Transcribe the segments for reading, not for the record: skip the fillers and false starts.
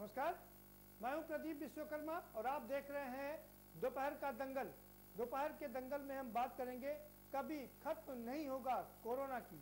नमस्कार, मैं हूं प्रदीप विश्वकर्मा और आप देख रहे हैं दोपहर का दंगल। दोपहर के दंगल में हम बात करेंगे कभी खत्म नहीं होगा कोरोना की।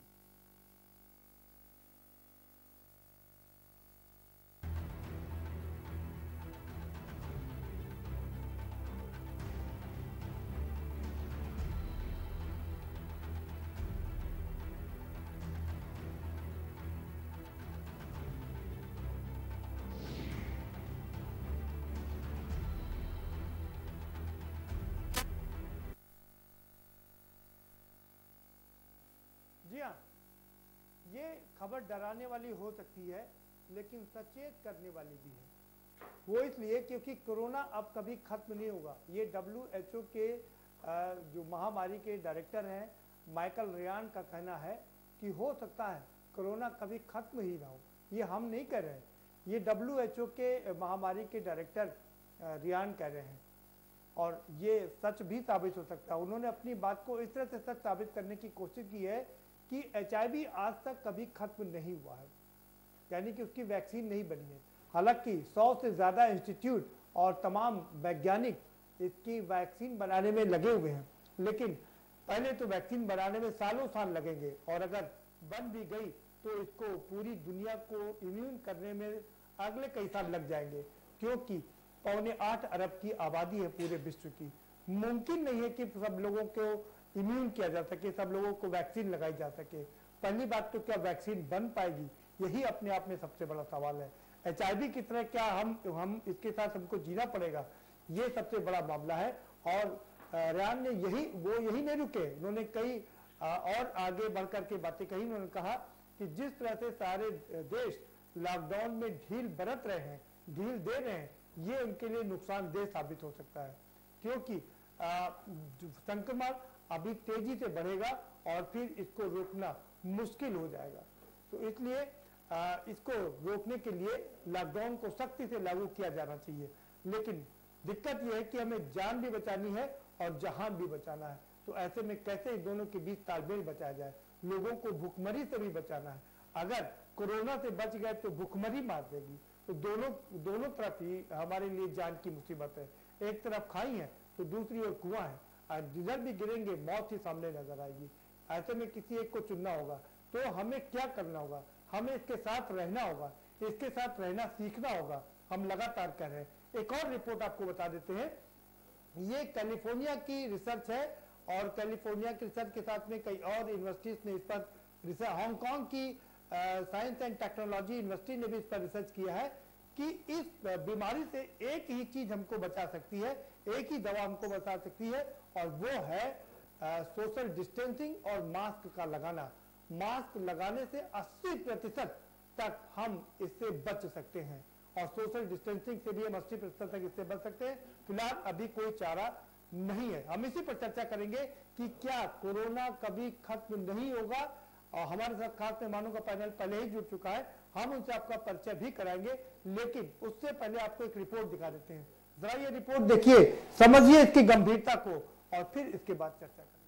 जी हाँ, ये खबर डराने वाली हो सकती है लेकिन सचेत करने वाली भी है। वो इसलिए क्योंकि कोरोना अब कभी खत्म नहीं होगा। ये WHO के जो महामारी के डायरेक्टर हैं माइकल रियान का कहना है कि हो सकता है कोरोना कभी खत्म ही ना हो। ये हम नहीं कह रहे हैं, ये WHO के महामारी के डायरेक्टर रियान कह रहे हैं और ये सच भी साबित हो सकता है। उन्होंने अपनी बात को इस तरह से सच साबित करने की कोशिश की है कि HIV आज तक कभी खत्म नहीं हुआ है, यानी कि उसकी वैक्सीन नहीं बनी है। हालांकि 100 से ज़्यादा इंस्टीट्यूट और तमाम वैज्ञानिक इसकी वैक्सीन बनाने में लगे हुए हैं, लेकिन पहले तो वैक्सीन बनाने में सालों साल लगेंगे और अगर बन भी गई तो इसको पूरी दुनिया को इम्यून करने में अगले कई साल लग जाएंगे, क्योंकि 7.25 अरब की आबादी है पूरे विश्व की। मुमकिन नहीं है कि सब लोगों को इम्यून किया जा सके, सब लोगों को वैक्सीन लगाई जा सके। पहली बात तो क्या वैक्सीन बन पाएगी, यही अपने आप में सबसे बड़ा सवाल है। HIV की तरह क्या हम इसके साथ हमको जीना पड़ेगा, ये सबसे बड़ा मामला है। और रियान ने यही नहीं रुके, उन्होंने कई और आगे बढ़कर के बातें कही। उन्होंने कहा कि जिस तरह से सारे देश लॉकडाउन में ढील बरत रहे हैं, ढील दे रहे हैं, ये उनके लिए नुकसानदेह साबित हो सकता है, क्योंकि संक्रमण अभी तेजी से बढ़ेगा और फिर इसको रोकना मुश्किल हो जाएगा। तो इसलिए इसको रोकने के लिए लॉकडाउन को सख्ती से लागू किया जाना चाहिए। लेकिन दिक्कत यह है कि हमें जान भी बचानी है और जहान भी बचाना है। तो ऐसे में कैसे इन दोनों के बीच तालमेल बचाया जाए। लोगों को भूखमरी से भी बचाना है। अगर कोरोना से बच गए तो भूखमरी मार देगी, तो दोनों तरफ ही हमारे लिए जान की मुसीबत है। एक तरफ खाई है तो दूसरी ओर कुआं है, और जिधर भी गिरेंगे मौत ही सामने नजर आएगी। ऐसे में किसी एक को चुनना होगा। तो हमें क्या करना होगा, हमें इसके साथ रहना होगा, इसके साथ रहना सीखना होगा। हम लगातार कर रहे हैं। एक और रिपोर्ट आपको बता देते हैं, ये कैलिफोर्निया की रिसर्च है और कैलिफोर्निया की रिसर्च के साथ में कई और यूनिवर्सिटीज ने इस पर रिसर्च, हांगकांग की साइंस एंड टेक्नोलॉजी यूनिवर्सिटी ने भी इस पर रिसर्च किया है कि इस बीमारी से एक ही चीज हमको बचा सकती है, एक ही दवा हमको बचा सकती है, और वो है सोशल डिस्टेंसिंग और मास्क का लगाना। मास्क लगाने से 80% तक हम इससे बच सकते हैं और सोशल डिस्टेंसिंग से भी हम 80% तक इससे बच सकते हैं। फिलहाल अभी कोई चारा नहीं है। हम इसी पर चर्चा करेंगे कि क्या कोरोना कभी खत्म नहीं होगा। और हमारे साथ खास मेहमानों का पैनल पहले ही जुड़ चुका है, हम उनसे आपका परिचय भी कराएंगे, लेकिन उससे पहले आपको एक रिपोर्ट दिखा देते हैं। जरा ये रिपोर्ट देखिए, समझिए इसकी गंभीरता को और फिर इसके बाद चर्चा करेंगे।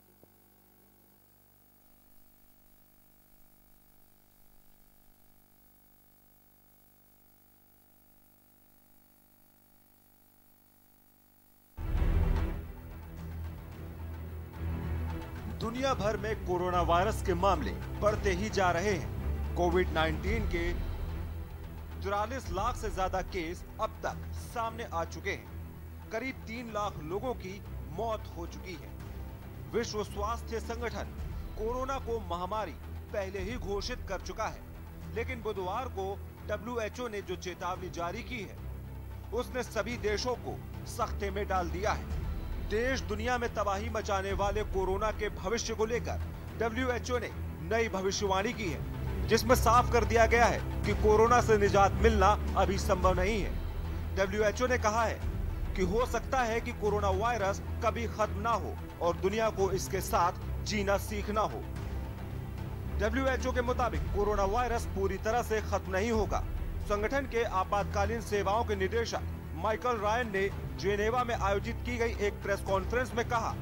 दुनिया भर में कोरोना वायरस के मामले बढ़ते ही जा रहे हैं। कोविड-19 के 44 लाख से ज्यादा केस अब तक सामने आ चुके हैं। करीब 3 लाख लोगों की मौत हो चुकी है। विश्व स्वास्थ्य संगठन कोरोना को महामारी पहले ही घोषित कर चुका है, लेकिन बुधवार को WHO ने जो चेतावनी जारी की है, उसने सभी देशों को सख्ते में डाल दिया है। देश दुनिया में तबाही मचाने वाले कोरोना के भविष्य को लेकर WHO ने नई भविष्यवाणी की है, जिसमें साफ कर दिया गया है कि कोरोना से निजात मिलना अभी संभव नहीं है। WHO ने कहा है कि हो सकता है कि कोरोना वायरस कभी खत्म ना हो और दुनिया को इसके साथ जीना सीखना हो। WHO के मुताबिक कोरोना वायरस पूरी तरह से खत्म नहीं होगा। संगठन के आपातकालीन सेवाओं के निदेशक माइकल रायन ने जेनेवा में आयोजित की गई एक प्रेस कॉन्फ्रेंस में कहा,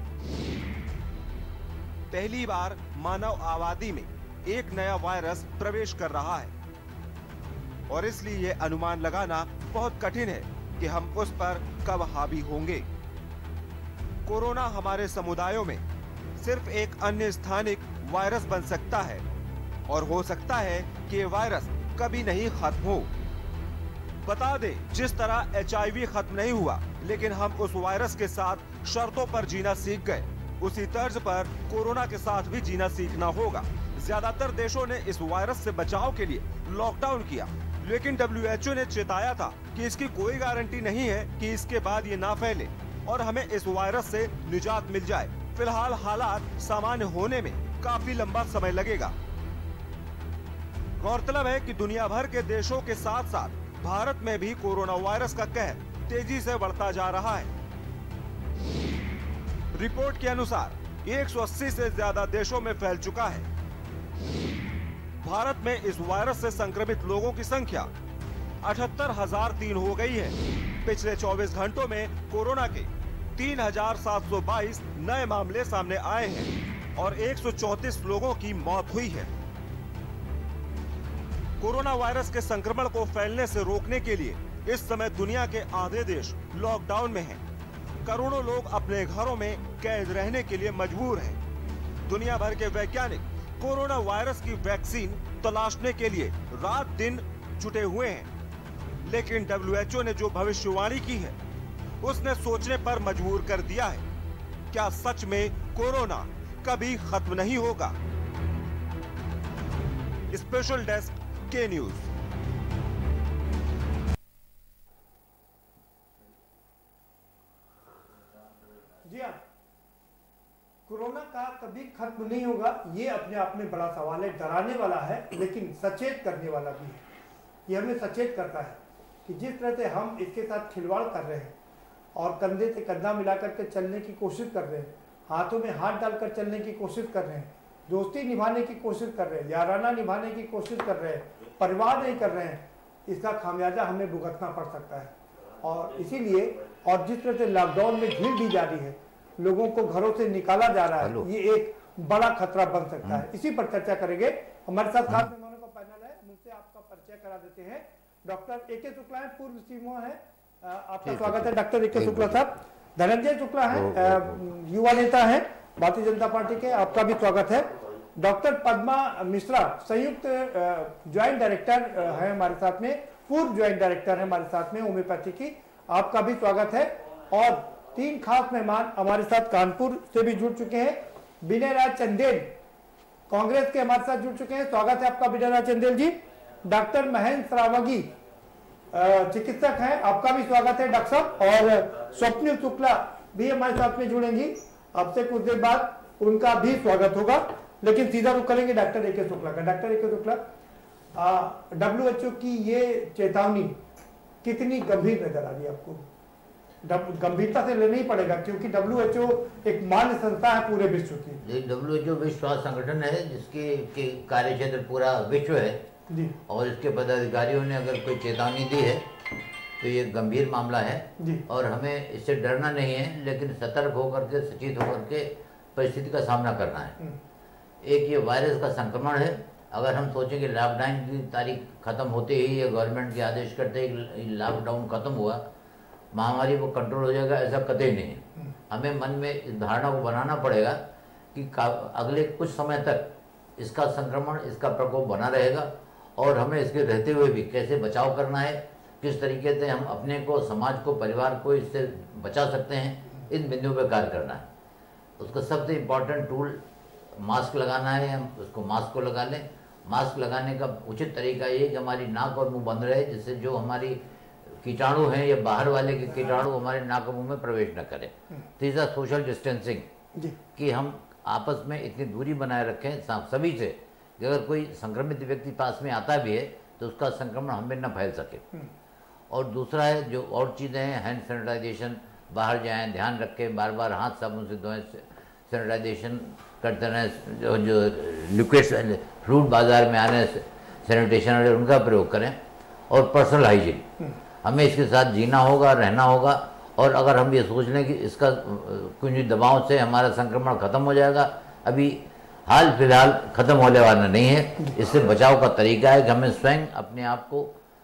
पहली बार मानव आबादी में एक नया वायरस प्रवेश कर रहा है। और इसलिए ये अनुमान लगाना बहुत कठिन है कि हम उस पर कब हावी होंगे। कोरोना हमारे समुदायों में सिर्फ एक अन्य स्थानिक वायरस बन सकता है और हो सकता है कि ये वायरस कभी नहीं खत्म हो। बता दें, जिस तरह HIV खत्म नहीं हुआ लेकिन हम उस वायरस के साथ शर्तों पर जीना सीख गए, उसी तर्ज पर कोरोना के साथ भी जीना सीखना होगा। ज्यादातर देशों ने इस वायरस से बचाव के लिए लॉकडाउन किया, लेकिन WHO ने चेताया था कि इसकी कोई गारंटी नहीं है कि इसके बाद ये ना फैले और हमें इस वायरस से निजात मिल जाए। फिलहाल हालात सामान्य होने में काफी लंबा समय लगेगा। गौरतलब है कि दुनिया भर के देशों के साथ साथ भारत में भी कोरोना वायरस का कहर तेजी से बढ़ता जा रहा है। रिपोर्ट के अनुसार 180 से ज्यादा देशों में फैल चुका है। भारत में इस वायरस से संक्रमित लोगों की संख्या 78,003 हो गई है। पिछले 24 घंटों में कोरोना के 3,722 नए मामले सामने आए हैं और 134 लोगों की मौत हुई है। कोरोना वायरस के संक्रमण को फैलने से रोकने के लिए इस समय दुनिया के आधे देश लॉकडाउन में हैं। करोड़ों लोग अपने घरों में कैद रहने के लिए मजबूर हैं। दुनिया भर के वैज्ञानिक कोरोना वायरस की वैक्सीन तलाशने के लिए रात दिन जुटे हुए हैं, लेकिन WHO ने जो भविष्यवाणी की है उसने सोचने पर मजबूर कर दिया है। क्या सच में कोरोना कभी खत्म नहीं होगा? स्पेशल डेस्क के न्यूज। जी हाँ, कोरोना का कभी खत्म नहीं होगा, ये अपने आप में बड़ा सवाल है। डराने वाला है लेकिन सचेत करने वाला भी है। ये हमें सचेत करता है कि जिस तरह से हम इसके साथ खिलवाड़ कर रहे हैं और कंधे से कंधा मिला करके चलने की कोशिश कर रहे हैं, हाथों में हाथ डालकर चलने की कोशिश कर रहे हैं, दोस्ती निभाने की कोशिश कर रहे हैं, याराना निभाने की कोशिश कर रहे हैं, परिवार नहीं कर रहे हैं, इसका खामियाजा हमें भुगतना पड़ सकता है। और इसीलिए और जिस तरह से लॉकडाउन में ढील दी जा रही है, लोगों को घरों से निकाला जा रहा है, ये एक बड़ा खतरा बन सकता है। इसी पर चर्चा करेंगे। हमारे साथ खास मेहमानों का पैनल है, मुझसे आपका परिचय करा देते हैं। डॉक्टर AK शुक्ला है, पूर्व सीएमओ है, आपका स्वागत है डॉक्टर AK शुक्ला साहब। धनंजय शुक्ला है, युवा नेता है भारतीय जनता पार्टी के, आपका भी स्वागत है। डॉक्टर पद्मा मिश्रा संयुक्त ज्वाइंट डायरेक्टर है हमारे साथ में, पूर्व ज्वाइंट डायरेक्टर है हमारे साथ में होम्योपैथी की, आपका भी स्वागत है। और तीन खास मेहमान हमारे साथ कानपुर से भी जुड़ चुके हैं। विनय राज चंदेल कांग्रेस के हमारे साथ जुड़ चुके हैं, स्वागत है आपका विनय राज चंदेल जी। डॉक्टर महेंद्र श्रावगी चिकित्सक हैं, आपका भी स्वागत है डॉक्टर साहब। और स्वप्निल शुक्ला भी हमारे साथ में जुड़ेंगी, आपसे कुछ देर बाद उनका भी स्वागत होगा। लेकिन सीधा रुख करेंगे डॉक्टर AK शुक्ला का। डॉक्टर AK शुक्ला, WHO की ये चेतावनी कितनी गंभीर नजर आ रही है आपको? गंभीरता से लेना ही पड़ेगा क्योंकि WHO एक मान्य संस्था है पूरे विश्व की। WHO विश्व स्वास्थ्य संगठन है जिसके कार्य क्षेत्र पूरा विश्व है जी। और इसके पदाधिकारियों ने अगर कोई चेतावनी दी है तो ये गंभीर मामला है जी। और हमें इससे डरना नहीं है, लेकिन सतर्क होकर के, सचेत होकर के परिस्थिति का सामना करना है। एक ये वायरस का संक्रमण है। अगर हम सोचें कि लॉकडाउन की तारीख खत्म होते ही या गवर्नमेंट के आदेश करते ही लॉकडाउन खत्म हुआ, महामारी को कंट्रोल हो जाएगा, ऐसा कतई नहीं है। हमें मन में इस धारणा को बनाना पड़ेगा कि अगले कुछ समय तक इसका संक्रमण, इसका प्रकोप बना रहेगा और हमें इसके रहते हुए भी कैसे बचाव करना है, किस तरीके से हम अपने को, समाज को, परिवार को इससे बचा सकते हैं, इन बिंदुओं पर कार्य करना है। उसका सबसे इम्पॉर्टेंट टूल मास्क लगाना है। हम उसको मास्क को लगा लें। मास्क लगाने का उचित तरीका ये कि हमारी नाक और मुंह बंद रहे, जिससे जो हमारी कीटाणु हैं या बाहर वाले के कीटाणु हमारे नाक और मुंह में प्रवेश न करें। तीसरा सोशल डिस्टेंसिंग, कि हम आपस में इतनी दूरी बनाए रखें सभी से कि अगर कोई संक्रमित व्यक्ति पास में आता भी है तो उसका संक्रमण हमें न फैल सके। और दूसरा है जो और चीज़ें हैं, हैंड सैनिटाइजेशन, बाहर जाएं ध्यान रखें, बार बार हाथ साबुन से धोएं, सैनिटाइजेशन करते रहें, जो लिक्विड फ्रूट बाज़ार में आ रहे हैं सैनिटेशन वाले उनका प्रयोग करें। और पर्सनल हाइजीन, हमें इसके साथ जीना होगा, रहना होगा। और अगर हम ये सोच लें कि इसका कुछ दबाव से हमारा संक्रमण खत्म हो जाएगा, अभी हाल फिलहाल खत्म होने वाला नहीं है। इससे बचाव का तरीका है कि हमें स्वयं अपने आप को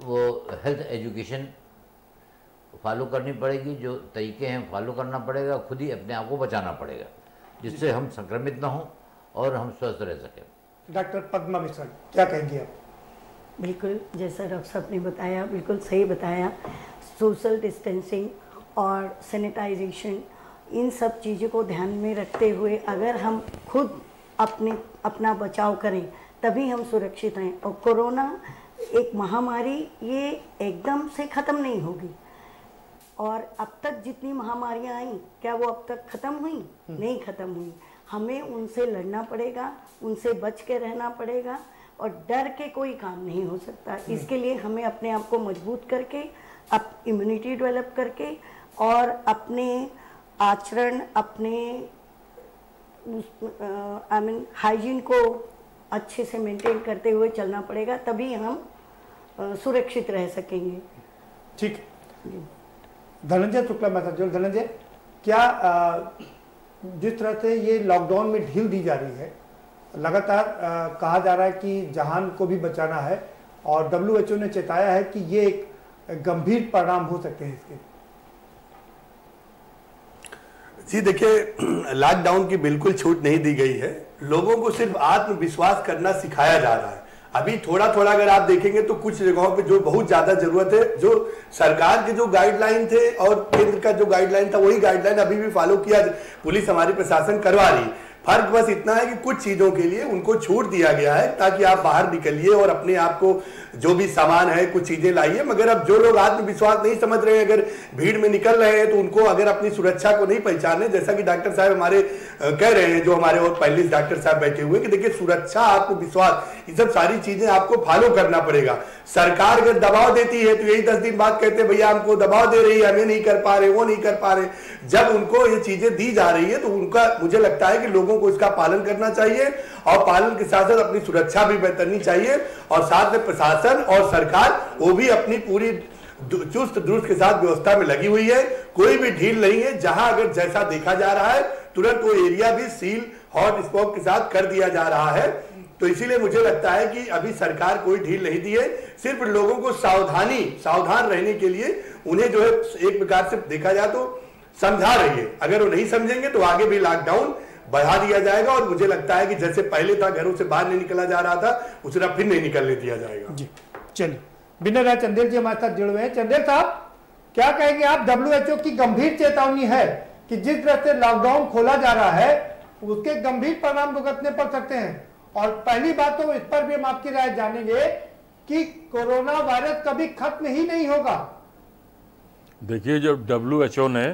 वो हेल्थ एजुकेशन फॉलो करनी पड़ेगी, जो तरीके हैं फॉलो करना पड़ेगा, खुद ही अपने आप को बचाना पड़ेगा, जिससे हम संक्रमित ना हों और हम स्वस्थ रह सकें। डॉक्टर पद्मा मिश्रा, क्या कहेंगे आप? बिल्कुल जैसा डॉक्टर साहब ने बताया, बिल्कुल सही बताया। सोशल डिस्टेंसिंग और सैनिटाइजेशन, इन सब चीज़ों को ध्यान में रखते हुए अगर हम खुद अपना बचाव करें तभी हम सुरक्षित हैं। और कोरोना एक महामारी, ये एकदम से ख़त्म नहीं होगी। और अब तक जितनी महामारियां आई, क्या वो अब तक ख़त्म हुई? नहीं ख़त्म हुई। हमें उनसे लड़ना पड़ेगा, उनसे बच के रहना पड़ेगा, और डर के कोई काम नहीं हो सकता। इसके लिए हमें अपने आप को मजबूत करके, इम्यूनिटी डेवलप करके, और अपने आचरण, अपने हाइजीन को अच्छे से मेंटेन करते हुए चलना पड़ेगा, तभी हम सुरक्षित रह सकेंगे। ठीक। धनंजय शुक्ला मेहता, जो धनंजय, क्या जिस तरह से ये लॉकडाउन में ढील दी जा रही है, लगातार कहा जा रहा है कि जहान को भी बचाना है, और WHO ने चेताया है कि ये एक गंभीर परिणाम हो सकते हैं इसके। जी देखिए, लॉकडाउन की बिल्कुल छूट नहीं दी गई है, लोगों को सिर्फ आत्मविश्वास करना सिखाया जा रहा है। अभी थोड़ा थोड़ा अगर आप देखेंगे तो कुछ जगहों पे जो बहुत ज्यादा जरूरत है, जो सरकार के जो गाइडलाइन थे और केंद्र का जो गाइडलाइन था, वही गाइडलाइन अभी भी फॉलो किया पुलिस, हमारी प्रशासन करवा रही। फर्क बस इतना है कि कुछ चीजों के लिए उनको छूट दिया गया है, ताकि आप बाहर निकलिए और अपने आप को जो भी सामान है कुछ चीजें लाइए। मगर अब जो लोग आत्मविश्वास नहीं समझ रहे हैं, अगर भीड़ में निकल रहे हैं, तो उनको अगर अपनी सुरक्षा को नहीं पहचाने, जैसा कि डॉक्टर साहब हमारे कह रहे हैं, जो हमारे और पहले डॉक्टर साहब बैठे हुए, कि देखिए सुरक्षा, आत्मविश्वास, ये सब सारी चीजें आपको फॉलो करना पड़ेगा। सरकार अगर दबाव देती है तो यही 10 दिन बाद कहते हैं भैया हमको दबाव दे रही है, हमें नहीं कर पा रहे, वो नहीं कर पा रहे। जब उनको ये चीजें दी जा रही है तो उनका, मुझे लगता है कि लोगों को इसका पालन करना चाहिए, और पालन के साथ साथ अपनी सुरक्षा भी करनी चाहिए, और साथ में प्रशासन और सरकार वो भी अपनी पूरी चुस्त दुरुस्त के साथ व्यवस्था में लगी हुई है। कोई भी ढील नहीं है। जहां अगर जैसा देखा जा रहा है, तुरंत वो एरिया भी सील हॉट स्पॉट के साथ कर दिया जा रहा है। तो इसीलिए मुझे लगता है कि अभी सरकार कोई ढील नहीं दी है, सिर्फ लोगों को सावधान रहने के लिए उन्हें जो है एक प्रकार से देखा जाए तो समझा रही है। अगर वो नहीं समझेंगे तो आगे भी लॉकडाउन बढ़ा दिया जाएगा, और मुझे लगता है कि जैसे पहले था, घरों से बाहर नहीं निकला जा रहा था, उस तरह फिर नहीं निकलने दिया जाएगा। जी चलिए, विनय राय चंदेल जी हमारे साथ जुड़े हुए हैं। चंदेल साहब, क्या कहेंगे आप? WHO की गंभीर चेतावनी है कि जिस तरह से लॉकडाउन खोला जा रहा है, उसके गंभीर परिणाम भुगतने पड़ सकते हैं। और पहली बात तो इस पर भी हम आपकी राय जानेंगे कि कोरोना वायरस कभी खत्म ही नहीं होगा। देखिए, जब WHO ने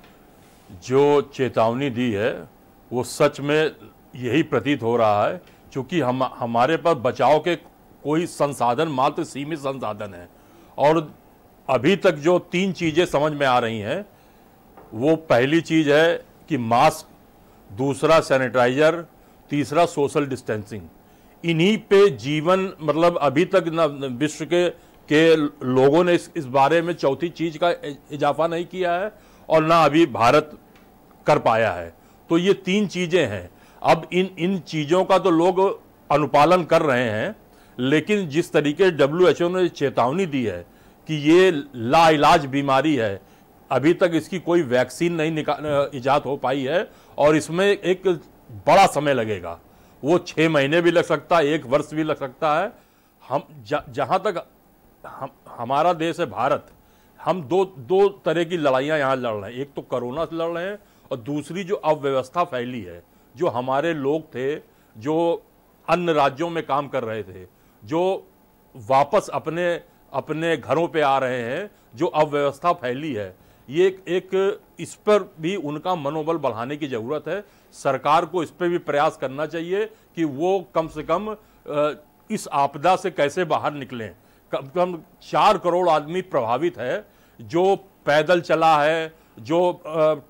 जो चेतावनी दी है, वो सच में यही प्रतीत हो रहा है, क्योंकि हमारे पास बचाव के कोई संसाधन मात्र सीमित संसाधन है। और अभी तक जो 3 चीजें समझ में आ रही हैं, वो पहली चीज है कि मास्क, दूसरा सैनिटाइजर, तीसरा सोशल डिस्टेंसिंग। इन्हीं पे जीवन, मतलब अभी तक ना विश्व के लोगों ने इस बारे में चौथी चीज का इजाफा नहीं किया है, और ना अभी भारत कर पाया है। तो ये 3 चीजें हैं। अब इन चीजों का तो लोग अनुपालन कर रहे हैं, लेकिन जिस तरीके WHO ने चेतावनी दी है कि ये लाइलाज बीमारी है, अभी तक इसकी कोई वैक्सीन नहीं इजाद हो पाई है, और इसमें एक बड़ा समय लगेगा। वो 6 महीने भी लग सकता है, 1 वर्ष भी लग सकता है। हम जहां तक हमारा देश है भारत, हम दो तरह की लड़ाइयां यहां लड़ रहे हैं। एक तो कोरोना से लड़ रहे हैं, और दूसरी जो अव्यवस्था फैली है, जो हमारे लोग थे जो अन्य राज्यों में काम कर रहे थे, जो वापस अपने घरों पे आ रहे हैं, जो अव्यवस्था फैली है, ये एक इस पर भी उनका मनोबल बढ़ाने की जरूरत है। सरकार को इस पर भी प्रयास करना चाहिए कि वो कम से कम इस आपदा से कैसे बाहर निकलें। कम से कम 4 करोड़ आदमी प्रभावित है, जो पैदल चला है, जो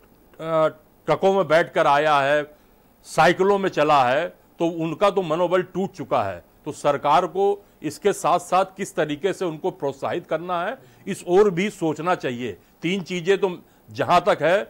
ट्रकों में बैठकर आया है, साइकिलों में चला है, तो उनका तो मनोबल टूट चुका है। तो सरकार को इसके साथ साथ किस तरीके से उनको प्रोत्साहित करना है, इस ओर भी सोचना चाहिए। 3 चीजें तो जहां तक है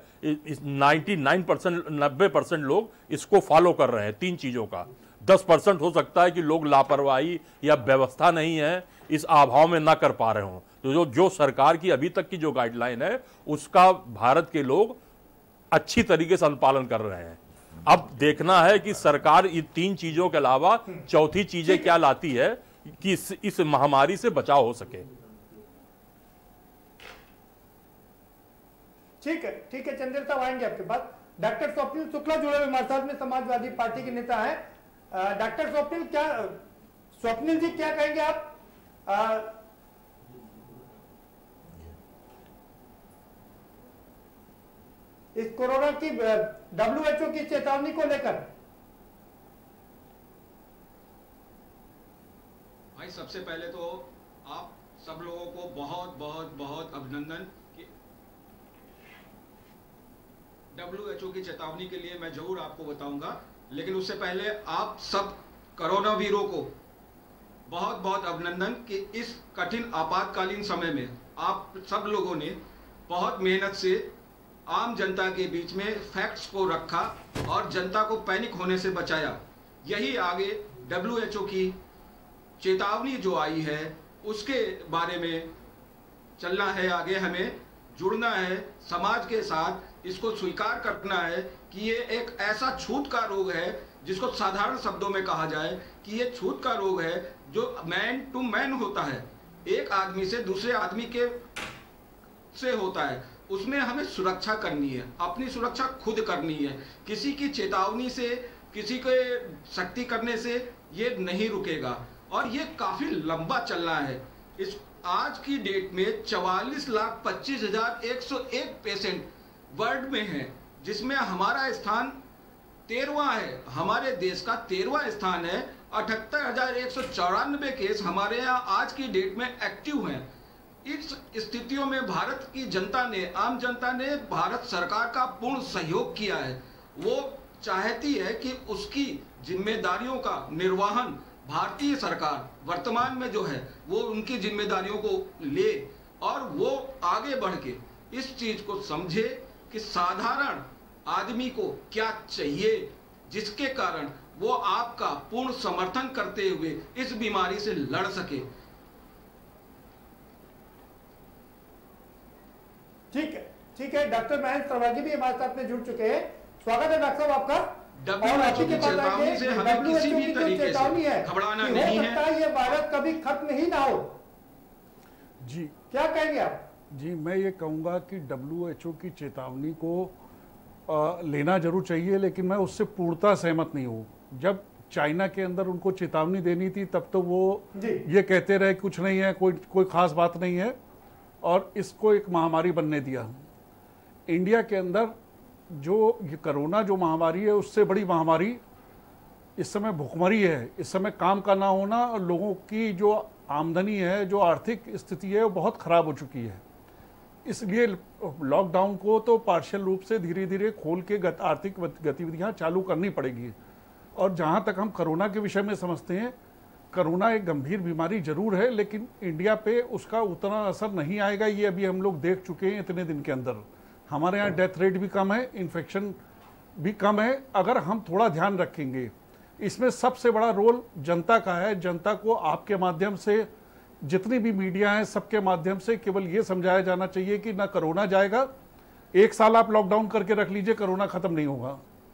99% 90% लोग इसको फॉलो कर रहे हैं। 3 चीजों का 10% हो सकता है कि लोग लापरवाही या व्यवस्था नहीं है, इस अभाव में ना कर पा रहे हों। तो जो सरकार की अभी तक की जो गाइडलाइन है उसका भारत के लोग अच्छी तरीके से अनुपालन कर रहे हैं। अब देखना है कि सरकार इन 3 चीजों के अलावा चौथी चीजें क्या लाती है कि इस महामारी से बचाव हो सके। ठीक है चंद्र साहब आएंगे आपके पास। डॉक्टर स्वप्निल शुक्ला जुड़े हुए हमारे साथ में, समाजवादी पार्टी के नेता हैं। डॉक्टर स्वप्निल जी क्या कहेंगे आप? इस कोरोना की WHO की चेतावनी को लेकर। भाई सबसे पहले तो आप सब लोगों को बहुत बहुत बहुत अभिनंदन कि WHO की चेतावनी के लिए मैं जरूर आपको बताऊंगा, लेकिन उससे पहले आप सब कोरोना वीरों को बहुत बहुत अभिनंदन कि इस कठिन आपातकालीन समय में आप सब लोगों ने बहुत मेहनत से आम जनता के बीच में फैक्ट्स को रखा और जनता को पैनिक होने से बचाया। यही आगे WHO की चेतावनी जो आई है उसके बारे में चलना है, आगे हमें जुड़ना है समाज के साथ, इसको स्वीकार करना है कि ये एक ऐसा छूत का रोग है जिसको साधारण शब्दों में कहा जाए कि ये छूत का रोग है जो मैन टू मैन होता है, एक आदमी से दूसरे आदमी के से होता है। उसमें हमें सुरक्षा करनी है, अपनी सुरक्षा खुद करनी है। किसी की चेतावनी से, किसी के सख्ती करने से ये नहीं रुकेगा और ये काफी लंबा चलना है। इस आज की डेट में 44,25,101 पेशेंट वर्ल्ड में हैं, जिसमें हमारा स्थान 13वां है, हमारे देश का 13वां स्थान है। 78,194 केस हमारे यहाँ आज की डेट में एक्टिव हैं। इस स्थितियों में भारत की जनता ने, आम जनता ने भारत सरकार का पूर्ण सहयोग किया है। वो चाहती है कि उसकी जिम्मेदारियों का निर्वहन भारतीय सरकार वर्तमान में जो है वो उनकी जिम्मेदारियों को ले और वो आगे बढ़ के इस चीज को समझे कि साधारण आदमी को क्या चाहिए, जिसके कारण वो आपका पूर्ण समर्थन करते हुए इस बीमारी से लड़ सके। ठीक है डॉक्टर महेंद्र सर्वागी भी हमारे साथ में जुड़ चुके हैं। स्वागत है डॉक्टर साहब आपका। WHO की चेतावनी से हमें किसी भी तरीके से घबराना नहीं है। ये वायरस कभी खत्म ही ना हो। जी क्या कहेंगे आप? जी मैं ये कहूँगा कि WHO की चेतावनी को लेना जरूर चाहिए, लेकिन मैं उससे पूर्णतः सहमत नहीं हूँ। जब चाइना के अंदर उनको चेतावनी देनी थी तब तो वो ये कहते रहे कुछ नहीं है, कोई खास बात नहीं है, और इसको एक महामारी बनने दिया। इंडिया के अंदर जो ये कोरोना जो महामारी है उससे बड़ी महामारी इस समय भुखमरी है। इस समय काम का ना होना और लोगों की जो आमदनी है, जो आर्थिक स्थिति है वो बहुत ख़राब हो चुकी है। इसलिए लॉकडाउन को तो पार्शियल रूप से धीरे धीरे खोल के आर्थिक गतिविधियां चालू करनी पड़ेगी। और जहां तक हम कोरोना के विषय में समझते हैं, कोरोना एक गंभीर बीमारी जरूर है, लेकिन इंडिया पे उसका उतना असर नहीं आएगा। ये अभी हम लोग देख चुके हैं इतने दिन के अंदर। हमारे यहाँ डेथ रेट भी कम है, इन्फेक्शन भी कम है, अगर हम थोड़ा ध्यान रखेंगे। इसमें सबसे बड़ा रोल जनता का है। जनता को आपके माध्यम से, जितनी भी मीडिया है, सबके माध्यम से केवल ये समझाया जाना चाहिए कि ना कोरोना जाएगा। 1 साल आप लॉकडाउन करके रख लीजिए, कोरोना खत्म नहीं होगा।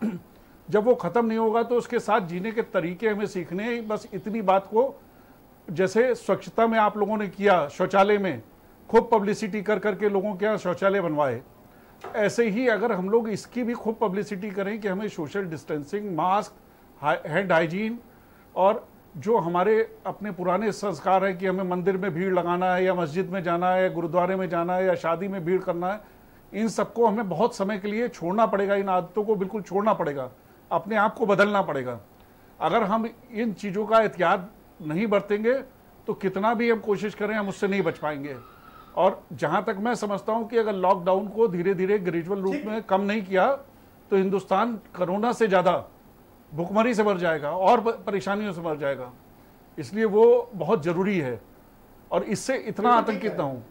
जब वो खत्म नहीं होगा तो उसके साथ जीने के तरीके हमें सीखने हैं। बस इतनी बात को, जैसे स्वच्छता में आप लोगों ने किया, शौचालय में खूब पब्लिसिटी कर करके लोगों के यहाँ शौचालय बनवाए, ऐसे ही अगर हम लोग इसकी भी खूब पब्लिसिटी करें कि हमें social distancing, mask, hand hygiene, और जो हमारे अपने पुराने संस्कार हैं कि हमें मंदिर में भीड़ लगाना है या मस्जिद में जाना है या गुरुद्वारे में जाना है या शादी में भीड़ करना है, इन सबको हमें बहुत समय के लिए छोड़ना पड़ेगा। इन आदतों को बिल्कुल छोड़ना पड़ेगा, अपने आप को बदलना पड़ेगा। अगर हम इन चीज़ों का एहतियात नहीं बरतेंगे तो कितना भी हम कोशिश करें, हम उससे नहीं बच पाएंगे। और जहाँ तक मैं समझता हूँ कि अगर लॉकडाउन को धीरे धीरे ग्रेजुअल रूप में कम नहीं किया तो हिंदुस्तान कोरोना से ज़्यादा भुखमरी से मर जाएगा और परेशानियों से मर जाएगा। इसलिए वो बहुत जरूरी है और इससे इतना आतंकित ना हूं।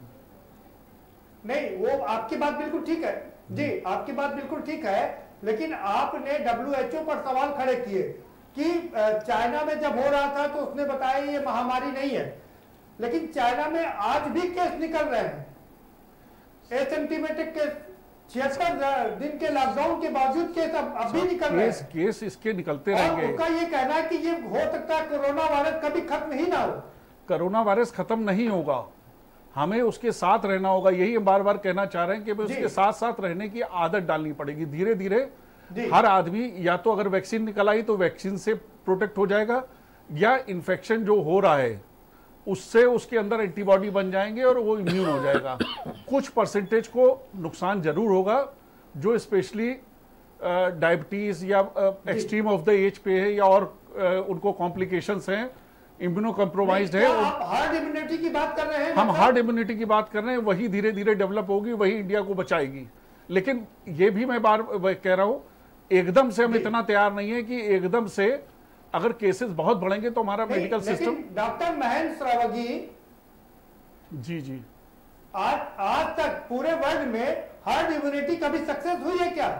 नहीं, वो आपकी बात बिल्कुल ठीक है जी, आपकी बात बिल्कुल ठीक है, लेकिन आपने WHO पर सवाल खड़े किए कि चाइना में जब हो रहा था तो उसने बताया ये महामारी नहीं है। लेकिन चाइना में आज भी केस निकल रहे हैं, एसिम्प्टोमेटिक केस। 76 दिन के लॉकडाउन के बावजूद केस अब भी निकल रहे हैं। केस इसके निकलते और रहेंगे। उनका ये कहना है कि ये हो सकता है कोरोना वायरस कभी खत्म ही ना हो। कोरोना वायरस खत्म नहीं होगा, हमें उसके साथ रहना होगा। यही हम बार बार कहना चाह रहे हैं कि उसके साथ साथ रहने की आदत डालनी पड़ेगी। धीरे धीरे हर आदमी या तो अगर वैक्सीन निकल आई तो वैक्सीन से प्रोटेक्ट हो जाएगा, या इन्फेक्शन जो हो रहा है उससे उसके अंदर एंटीबॉडी बन जाएंगे और वो इम्यून हो जाएगा। कुछ परसेंटेज को नुकसान जरूर होगा, जो स्पेशली डायबिटीज या एक्सट्रीम ऑफ द एज पे है, या और उनको कॉम्प्लिकेशंस हैं, इम्यूनो कॉम्प्रोमाइज्ड है। आप हार्ड इम्यूनिटी की बात कर रहे हैं? हम हार्ड इम्यूनिटी की बात कर रहे हैं, वही धीरे धीरे डेवलप होगी, वही इंडिया को बचाएगी। लेकिन ये भी मैं बार कह रहा हूं, एकदम से हम इतना तैयार नहीं है कि एकदम से अगर केसेस बहुत बढ़ेंगे तो हमारा medical system. Doctor Mahendra Shravagi ji आज तक पूरे वर्ल्ड में हार्ड इम्यूनिटी कभी सक्सेस हुई है क्या?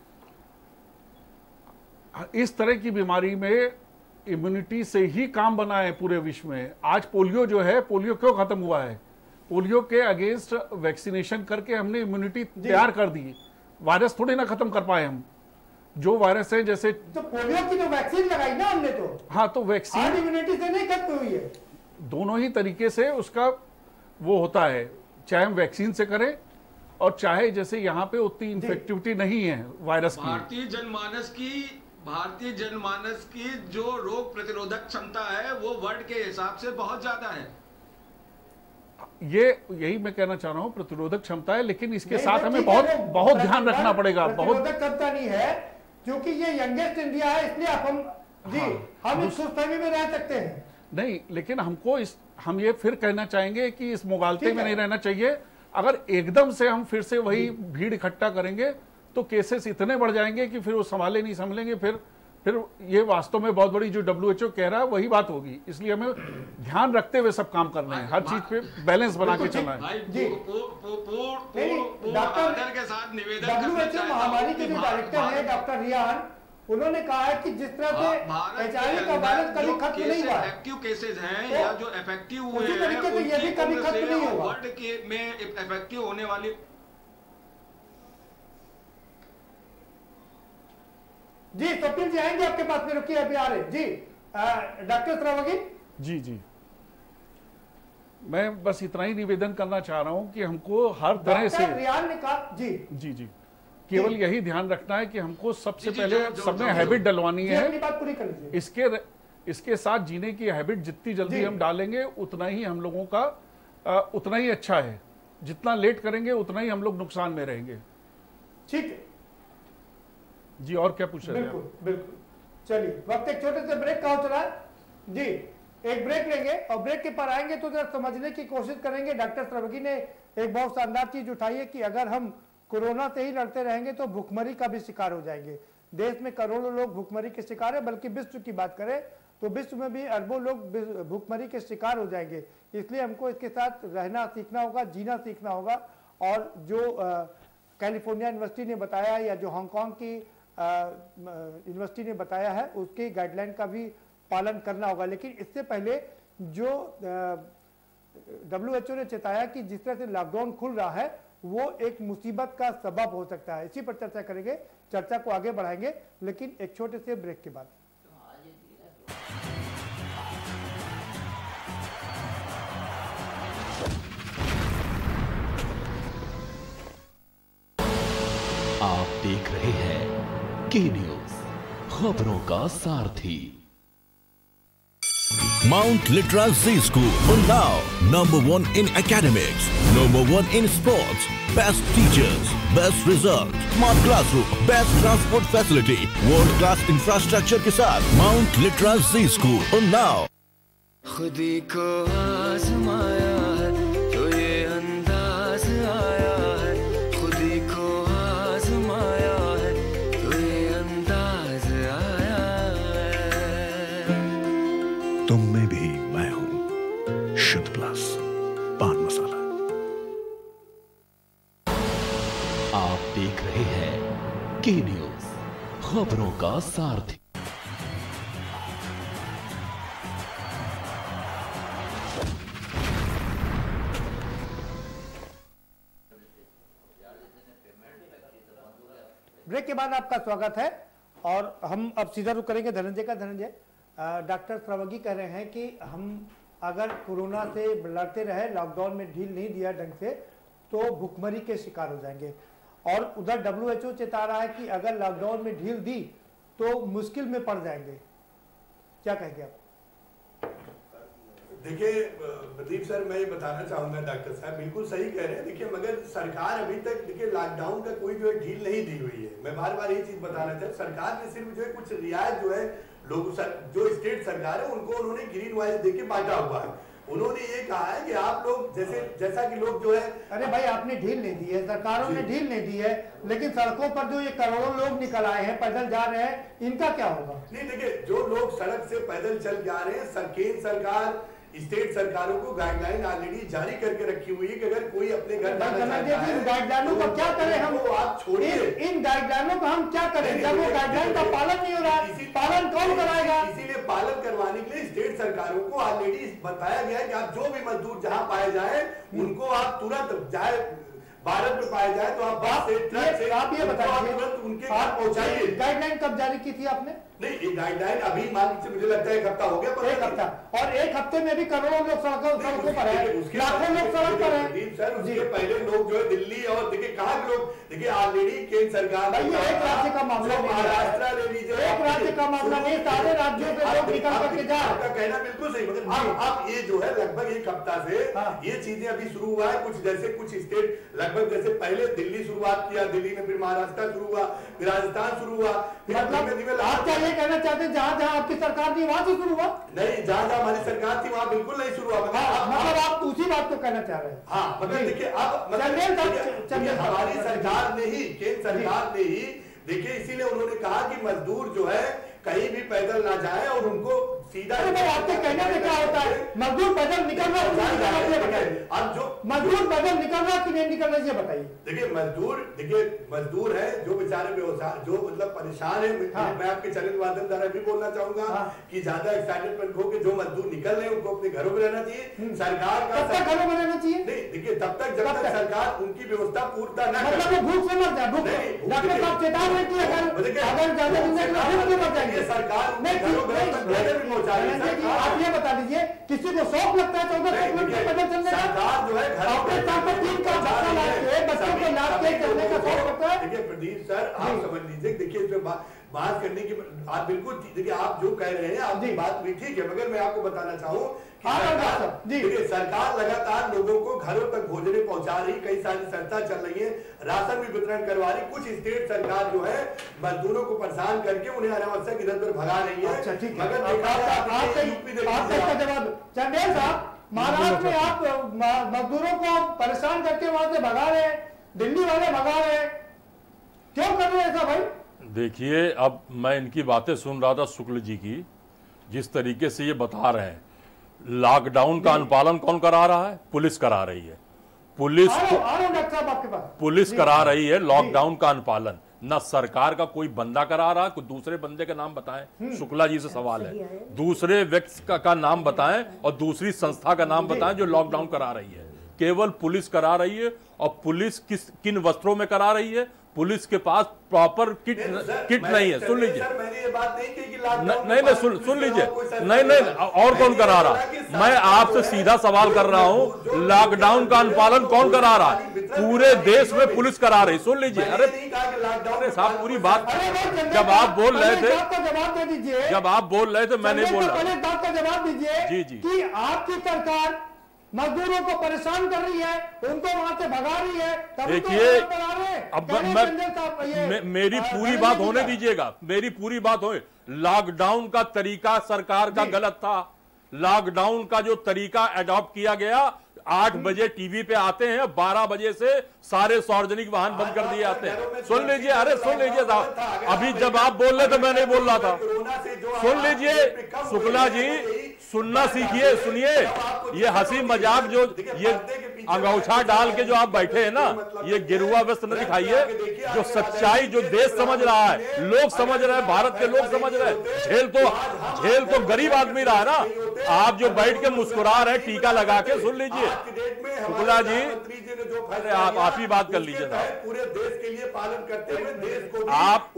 इस तरह की बीमारी में इम्यूनिटी से ही काम बना है पूरे विश्व में। आज पोलियो जो है, पोलियो क्यों खत्म हुआ है? पोलियो के अगेंस्ट वैक्सीनेशन करके हमने इम्यूनिटी तैयार कर दी। वायरस थोड़ी ना खत्म कर पाए हम। जो वायरस है जैसे तो पोलियो की तो वैक्सीन लगाई ना हमने तो। हाँ, तो वैक्सीन हार्ड इम्यूनिटी से नहीं खत्म हुई है। दोनों ही तरीके से उसका वो होता है, चाहे हम वैक्सीन से करें और चाहे जैसे यहाँ पे उतनी इन्फेक्टिविटी नहीं है वायरस की। भारतीय जनमानस की जो रोग प्रतिरोधक क्षमता है वो वर्ल्ड के हिसाब से बहुत ज्यादा है। यही मैं कहना चाह रहा हूँ, प्रतिरोधक क्षमता है, लेकिन इसके साथ हमें बहुत ध्यान रखना पड़ेगा। प्रतिरोधक क्षमता नहीं है क्योंकि ये यंगेस्ट इंडिया है, इसलिए हम इस सुस्ती में रह सकते हैं। नहीं, लेकिन हम ये फिर कहना चाहेंगे कि इस मुगालते में नहीं रहना चाहिए। अगर एकदम से हम फिर से वही भीड़ इकट्ठा करेंगे तो केसेस इतने बढ़ जाएंगे कि फिर वो संभलेंगे। फिर ये वास्तव में बहुत बड़ी जो WHO कह रहा है वही बात होगी। इसलिए हमें ध्यान रखते हुए सब काम करना है, हर चीज पे बैलेंस बना के चलना है। डॉक्टर के साथ निवेदन WHO महामारी के जो डायरेक्टर है डॉक्टर रियान, उन्होंने कहा है कि जिस तरह से HIV का वायरस कभी खत्म नहीं हुआ, एक्टिव केसेस हैं या जो इफेक्टिव हुए हैं, तरीके से ये भी कभी खत्म नहीं होगा। वर्ल्ड में इफेक्टिव होने वाली जी स्वप्निल जी आएंगे आपके पास में, रुकिए अभी आ रहे जी। डॉक्टर श्रावगी जी मैं बस इतना ही निवेदन करना चाह रहा हूं कि हमको हर तरह से रियान ने कहा जी केवल यही ध्यान रखना है कि हमको सबसे पहले सब में हैबिट डलवानी है। अपनी बात पूरी कर लीजिए। इसके साथ जीने की हैबिट जितनी जल्दी हम डालेंगे उतना ही हम लोगों का उतना ही अच्छा है। जितना लेट करेंगे उतना ही हम लोग नुकसान में रहेंगे। ठीक है जी, और क्या पूछ रहे हैं? बिल्कुल। चलिए, वक्त एक छोटे से ब्रेक का हो चला जी। एक ब्रेक लेंगे और ब्रेक के पर आएंगे तो जरा समझने की कोशिश करेंगे। डॉक्टर श्रावगी ने एक बहुत शानदार चीज उठाई है कि अगर हम कोरोना से ही लड़ते रहेंगे तो भुखमरी का भी शिकार हो जाएंगे। देश में करोड़ों लोग भुखमरी के शिकार है, बल्कि विश्व की बात करें तो विश्व में भी अरबों लोग भुखमरी के शिकार हो जाएंगे। इसलिए हमको इसके साथ रहना सीखना होगा, जीना सीखना होगा। और जो कैलिफोर्निया यूनिवर्सिटी ने बताया या जो हांगकांग की यूनिवर्सिटी ने बताया है उसके गाइडलाइन का भी पालन करना होगा। लेकिन इससे पहले जो WHO ने चेताया कि जिस तरह से लॉकडाउन खुल रहा है वो एक मुसीबत का सबब हो सकता है। इसी पर चर्चा करेंगे, चर्चा को आगे बढ़ाएंगे, लेकिन एक छोटे से ब्रेक के बाद। आप देख रहे हैं के न्यूज, खबरों का सारथी। Mount Litra Z School, Unnao, #1 in academics, #1 in sports, best teachers, best result, smart classroom, best transport facility, world class infrastructure के साथ Mount Litra Z School, Unnao। खुदी को आजमाया है तो ये अंदाज आया है, खुदी को आजमाया है तो ये अंदाज आया है। तुम में भी मैं हूं, शुद्ध प्लस पान मसाला। आप देख रहे हैं के न्यूज, खबरों का सारथी। ब्रेक के बाद आपका स्वागत है और हम अब सीधा रुख करेंगे धनंजय का। धनंजय, डॉक्टर श्रावगी कह रहे हैं कि हम अगर कोरोना से लड़ते रहे, लॉकडाउन में ढील नहीं दिया ढंग से, तो भुखमरी के शिकार हो जाएंगे। और उधर WHO चेता रहा है कि अगर लॉकडाउन में ढील दी तो मुश्किल में पड़ जाएंगे। क्या कहेंगे आप? देखिए प्रदीप सर, मैं ये बताना चाहूंगा, डॉक्टर साहब बिल्कुल सही कह रहे हैं। देखिए मगर सरकार अभी तक देखिए लॉकडाउन का कोई जो है ढील नहीं दी हुई है। मैं बार बार ये चीज बताना चाहता हूँ, सरकार ने सिर्फ जो है कुछ रियायत जो है लोग जो स्टेट सरकार है उनको उन्होंने ग्रीन वाइज देके बांटा हुआ है। उन्होंने ये कहा है कि आप लोग जैसा कि लोग जो है, अरे भाई आपने ढील नहीं दी है, सरकारों ने ढील नहीं दी है, लेकिन सड़कों पर जो ये करोड़ों लोग निकल आए हैं, पैदल जा रहे हैं, इनका क्या होगा? नहीं देखिए, जो लोग सड़क से पैदल चल जा रहे हैं, केंद्र सरकार स्टेट सरकारों को गाइडलाइन ऑलरेडी जारी करके रखी हुई है कि अगर कोई अपने घर गाइडलाइनों का क्या करें हम? आप छोड़िए, इन गाइडलाइनों का हम क्या करें जब वो गाइडलाइन का पालन नहीं हो रहा है? पालन कौन कराएगा? इसीलिए पालन करवाने के लिए स्टेट सरकारों को ऑलरेडी बताया गया है कि आप जो भी मजदूर जहां पाए जाए उनको आप तुरंत, चाहे भारत में पाए जाए तो आप आप ये बताइए, तुरंत उनके घर पहुंचाइए। गाइडलाइन कब जारी की थी आपने? नहीं, ये गाइडलाइन अभी मान लीजिए मुझे लगता है 1 हफ्ता हो गया, पर 1 हफ्ता, और 1 हफ्ते में भी करोड़ों लोग सड़कों पर है, लाखों लोग सड़क पर है। सर उसके पहले लोग जो है दिल्ली और देखिए कहाँ के लोग, देखिए ऑलरेडी केंद्र सरकार, एक राज्य का मामला, महाराष्ट्र ले लीजिए, एक राज्य का मामला नहीं, सारे राज्यों के लोग निकल करके जा। आपका कहना बिल्कुल सही, मगर अब ये जो है लगभग 1 हफ्ता से ये चीजें अभी शुरू हुआ है। कुछ जैसे कुछ स्टेट लगभग, जैसे पहले दिल्ली शुरुआत किया, दिल्ली में फिर महाराष्ट्र शुरू हुआ, फिर राजस्थान शुरू हुआ, मतलब आप क्या ये कहना चाहते हैं जहां जहां आपकी सरकार थी वहां से शुरू हुआ? नहीं, जहां जहां हमारी सरकार थी वहां बिल्कुल नहीं शुरू हुआ। मतलब आप उसी बात को कहना चाह रहे हैं? हाँ, मगर देखिए अब हमारी सरकार ने ही, केंद्र सरकार ने ही देखिए, इसीलिए उन्होंने कहा कि मजदूर जो है कहीं भी पैदल ना जाए और उनको सीधा। आपके कहने में क्या होता है? मजदूर पैदल निकल रहा है, अब जो मजदूर पैदल निकल रहा कि नहीं निकल रहा ये बताइए। देखिए मजदूर है जो बेचारे व्यवसाय, जो मतलब परेशान है। मैं आपके चैनल के माध्यम द्वारा भी बोलना चाहूंगा कि ज्यादा एक्साइटेडमेंट हो के जो मजदूर निकल रहे हैं उनको अपने घरों में रहना चाहिए। सरकार का घरों में रहना चाहिए? नहीं, देखिए तब तक जब तक सरकार उनकी व्यवस्था पूर्णता न करे, मतलब भूख से मर जाए। डॉक्टर साहब चेतावनी है कि अगर ज्यादा सरकार आप ये बता दीजिए, किसी को शौक लगता है 14 किलोमीटर पैदल चलने का? सरकार जो है अपने साथ में 3 का बच्चों को लाद के चलने का शौक लगता है? देखिए प्रदीप सर, आप समझ लीजिए, देखिए इसमें बात करने की आप बिल्कुल, देखिए आप जो कह रहे हैं आपकी बात भी ठीक है, मगर मैं आपको बताना चाहूँ देखिए सरकार लगातार लोगों को घरों तक भोजन पहुंचा रही, कई सारी संस्था चल रही है, राशन भी वितरण करवा रही। कुछ स्टेट सरकार जो है मजदूरों को परेशान करके उन्हें अनावश्यक इधर उधर भगा रही है। अच्छा ठीक है, मगर चंदेल साहब, महाराष्ट्र में आप मजदूरों को परेशान करके वहां से भगा रहे हैं, दिल्ली वाले भगा रहे हैं, क्यों कर रहे हैं ऐसा भाई? देखिए, अब मैं इनकी बातें सुन रहा था शुक्ल जी की, जिस तरीके से ये बता रहे हैं, लॉकडाउन का अनुपालन कौन करा रहा है? पुलिस करा रही है। पुलिस करा रही है लॉकडाउन का अनुपालन, ना सरकार का कोई बंदा करा रहा। कोई दूसरे बंदे का नाम बताएं, शुक्ला जी से सवाल है, दूसरे व्यक्ति का नाम बताएं और दूसरी संस्था का नाम बताएं जो लॉकडाउन करा रही है। केवल पुलिस करा रही है। और पुलिस किन वस्त्रों में करा रही है? पुलिस के पास प्रॉपर किट नहीं है। सुन लीजिए, नहीं सुन लीजिए, नहीं और कौन करा रहा? मैं आपसे सीधा सवाल कर रहा हूं, लॉकडाउन का अनुपालन कौन करा रहा है? पूरे देश में पुलिस करा रही। सुन लीजिए, अरे साहब पूरी बात, जब आप बोल रहे थे, जब आप बोल रहे थे मैं नहीं बोल रहा। पहले बात का जवाब दीजिए जी कि आपकी सरकार मजदूरों को परेशान कर रही है, उनको वहां से भगा रही है। देखिए, अब मेरी पूरी बात होने दीजिएगा, मेरी पूरी बात हो। लॉकडाउन का तरीका सरकार का गलत था। लॉकडाउन का जो तरीका अडॉप्ट किया गया, 8 बजे टीवी पे आते हैं, 12 बजे से सारे सार्वजनिक वाहन बंद कर दिए जाते हैं। सुन लीजिए, अरे सुन लीजिए साहब, अभी जब आप बोल रहे थे मैं नहीं बोल रहा था। सुन लीजिए शुक्ला जी, सुनना सीखिए, सुनिए। ये हंसी मजाक जो ये अंगूठा डाल के जो आप बैठे हैं ना, ये गिरुआ व्यस्त न दिखाइए। जो सच्चाई जो देश समझ रहा है, लोग समझ रहे हैं, भारत के लोग समझ रहे हैं। झेल तो गरीब आदमी रहा है ना, आप जो बैठ के मुस्कुरा रहे टीका लगा के सुन लीजिए शुक्ला जी, अरे आप ही बात कर लीजिए साहब। पूरे देश के लिए पालन करते हुए देश को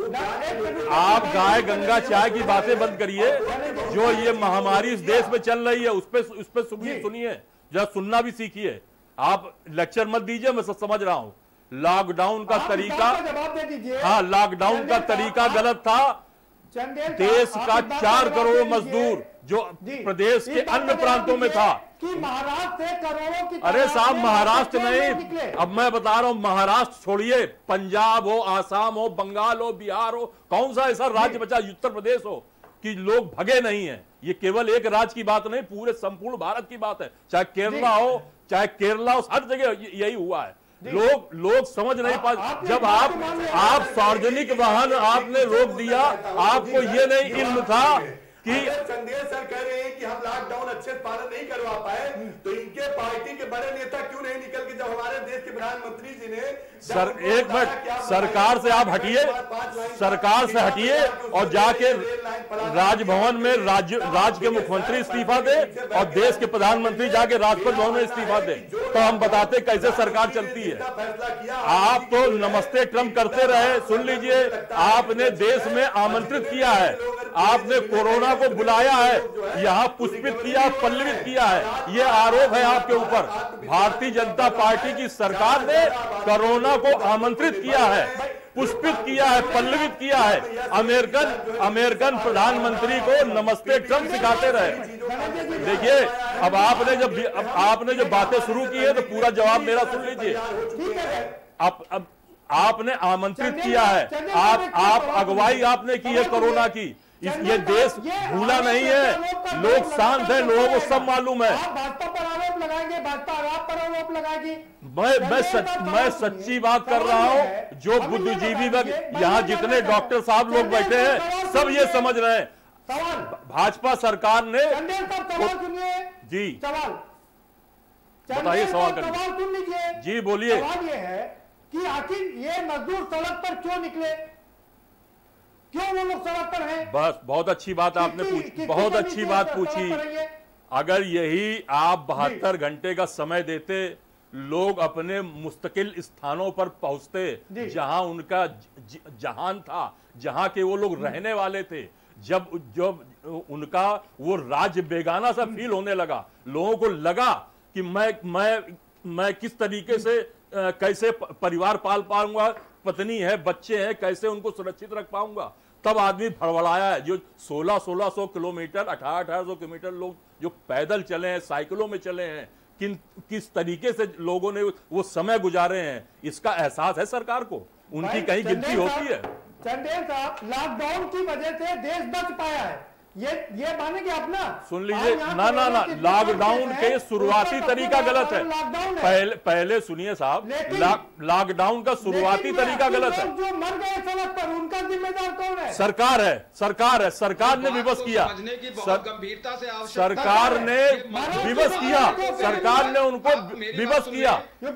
आप गाय गंगा चाय की बातें बंद करिए। जो ये महामारी इस देश में चल रही है उस पे सुनिए, जरा सुनना भी सीखिए। आप लेक्चर मत दीजिए, मैं सब समझ रहा हूं। लॉकडाउन का तरीका, हाँ लॉकडाउन का तरीका गलत था। देश का 4 करोड़ मजदूर जो प्रदेश के अन्य प्रांतों में था कि महाराष्ट्र से करोड़ों की, अरे साहब महाराष्ट्र नहीं, अब मैं बता रहा हूं महाराष्ट्र छोड़िए, पंजाब हो, आसाम हो, बंगाल हो, बिहार हो, कौन सा ऐसा राज्य बचा, उत्तर प्रदेश हो कि लोग भगे नहीं है। ये केवल एक राज्य की बात नहीं, पूरे संपूर्ण भारत की बात है। चाहे केरला हो, हर जगह यही हुआ है। लोग समझ नहीं पाते। जब आप सार्वजनिक वाहन आपने रोक दिया, आपको ये नहीं इल्म था कि चंदेल सर कह रहे हैं कि हम लॉकडाउन अच्छे से पालन नहीं करवा पाए, तो इनके पार्टी के बड़े नेता क्यों नहीं निकल के, जब हमारे देश के प्रधानमंत्री जी ने सर एक मिनट सरकार से आप हटिए, सरकार से हटिए और जाके राजभवन में राज्य के मुख्यमंत्री इस्तीफा दे और देश के प्रधानमंत्री जाके राजपथ भवन में इस्तीफा दे, तो हम बताते कैसे सरकार चलती है। आप तो नमस्ते ट्रम्प करते रहे। सुन लीजिए, आपने देश में आमंत्रित किया है, आपने कोरोना को बुलाया है, यहाँ पुष्पित किया, पल्लवित किया है। ये आरोप है आपके ऊपर। भारतीय जनता पार्टी की सरकार ने कोरोना को आमंत्रित किया है, पुष्पित किया है, पल्लवित किया है। अमेरिकन प्रधानमंत्री को नमस्ते ट्रम्प सिखाते रहे। देखिए, अब आपने जो बातें शुरू की है तो पूरा जवाब मेरा सुन लीजिए। अब आपने आमंत्रित किया है, आप अगुवाई आपने की है कोरोना की। ये देश भूला नहीं है, लोग शांत है, लोगों को सब मालूम है। भाजपा पर आरोप लगाएंगे, भाजपा आप पर आरोप लगाएगी। मैं सच्ची बात कर रहा हूं। जो बुद्धिजीवी यहाँ जितने डॉक्टर साहब लोग बैठे हैं सब ये समझ रहे हैं। भाजपा सरकार ने जी बताइए, सवाल सुन लीजिए जी, बोलिए। सवाल ये है कि आखिर ये मजदूर सड़क पर क्यों निकले, क्यों वो लोग सड़क पर हैं? बस बहुत अच्छी बात आपने पूछी, बहुत अच्छी बात पूछी। अगर यही आप 72 घंटे का समय देते, लोग अपने मुस्तकिल स्थानों पर पहुंचते जहां उनका जहान था, जहां के वो लोग रहने वाले थे। जब उनका वो राज्य बेगाना सा फील होने लगा, लोगों को लगा कि मैं किस तरीके से कैसे परिवार पाल पाऊंगा, पत्नी है, बच्चे हैं, कैसे उनको सुरक्षित रख पाऊंगा, तब आदमी फड़फड़ाया है। जो 1600 किलोमीटर, 1800 किलोमीटर लोग जो पैदल चले हैं, साइकिलों में चले हैं, किस तरीके से लोगों ने वो समय गुजारे हैं, इसका एहसास है सरकार को। उनकी कहीं गिनती होती है। चंदेल साहब, लॉकडाउन की वजह से देश बच पाया है, ये मानेंगे अपना? सुन लीजिए, ना लॉकडाउन के शुरुआती तरीका गलत है। पहले सुनिए साहब, लॉकडाउन का शुरुआती तरीका गलत है। जो मर गए सड़क पर, उनका जिम्मेदार कौन है? सरकार है। सरकार ने विवश किया, गंभीरता से सरकार ने विवश किया, सरकार ने उनको विवश किया।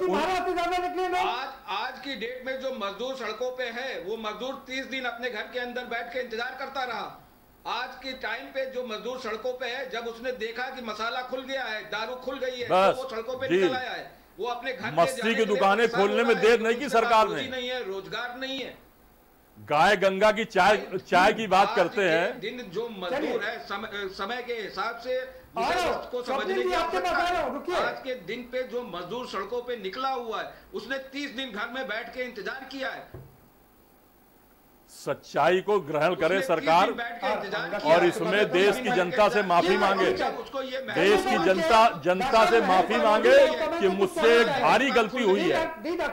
आज की डेट में जो मजदूर सड़कों पे है, वो मजदूर 30 दिन अपने घर के अंदर बैठ के इंतजार करता रहा। आज के टाइम पे जो मजदूर सड़कों पे है, जब उसने देखा कि मसाला खुल गया है, दारू खुल गई है, तो वो सड़कों पे निकल आया है। वो अपने घर मस्ती की दुकानें खोलने में देर नहीं की सरकार ने। नहीं है, रोजगार नहीं है। गाय गंगा की चाय की बात करते हैं। दिन जो मजदूर है, समय के हिसाब से को समझने की आवश्यकता है। आज के दिन पे जो मजदूर सड़कों पे निकला हुआ है, उसने 30 दिन घर में बैठ के इंतजार किया है। सच्चाई को ग्रहण करे सरकार और इसमें देश की जनता से माफी मांगे। देश की जनता से माफी मांगे कि मुझसे एक भारी गलती हुई है।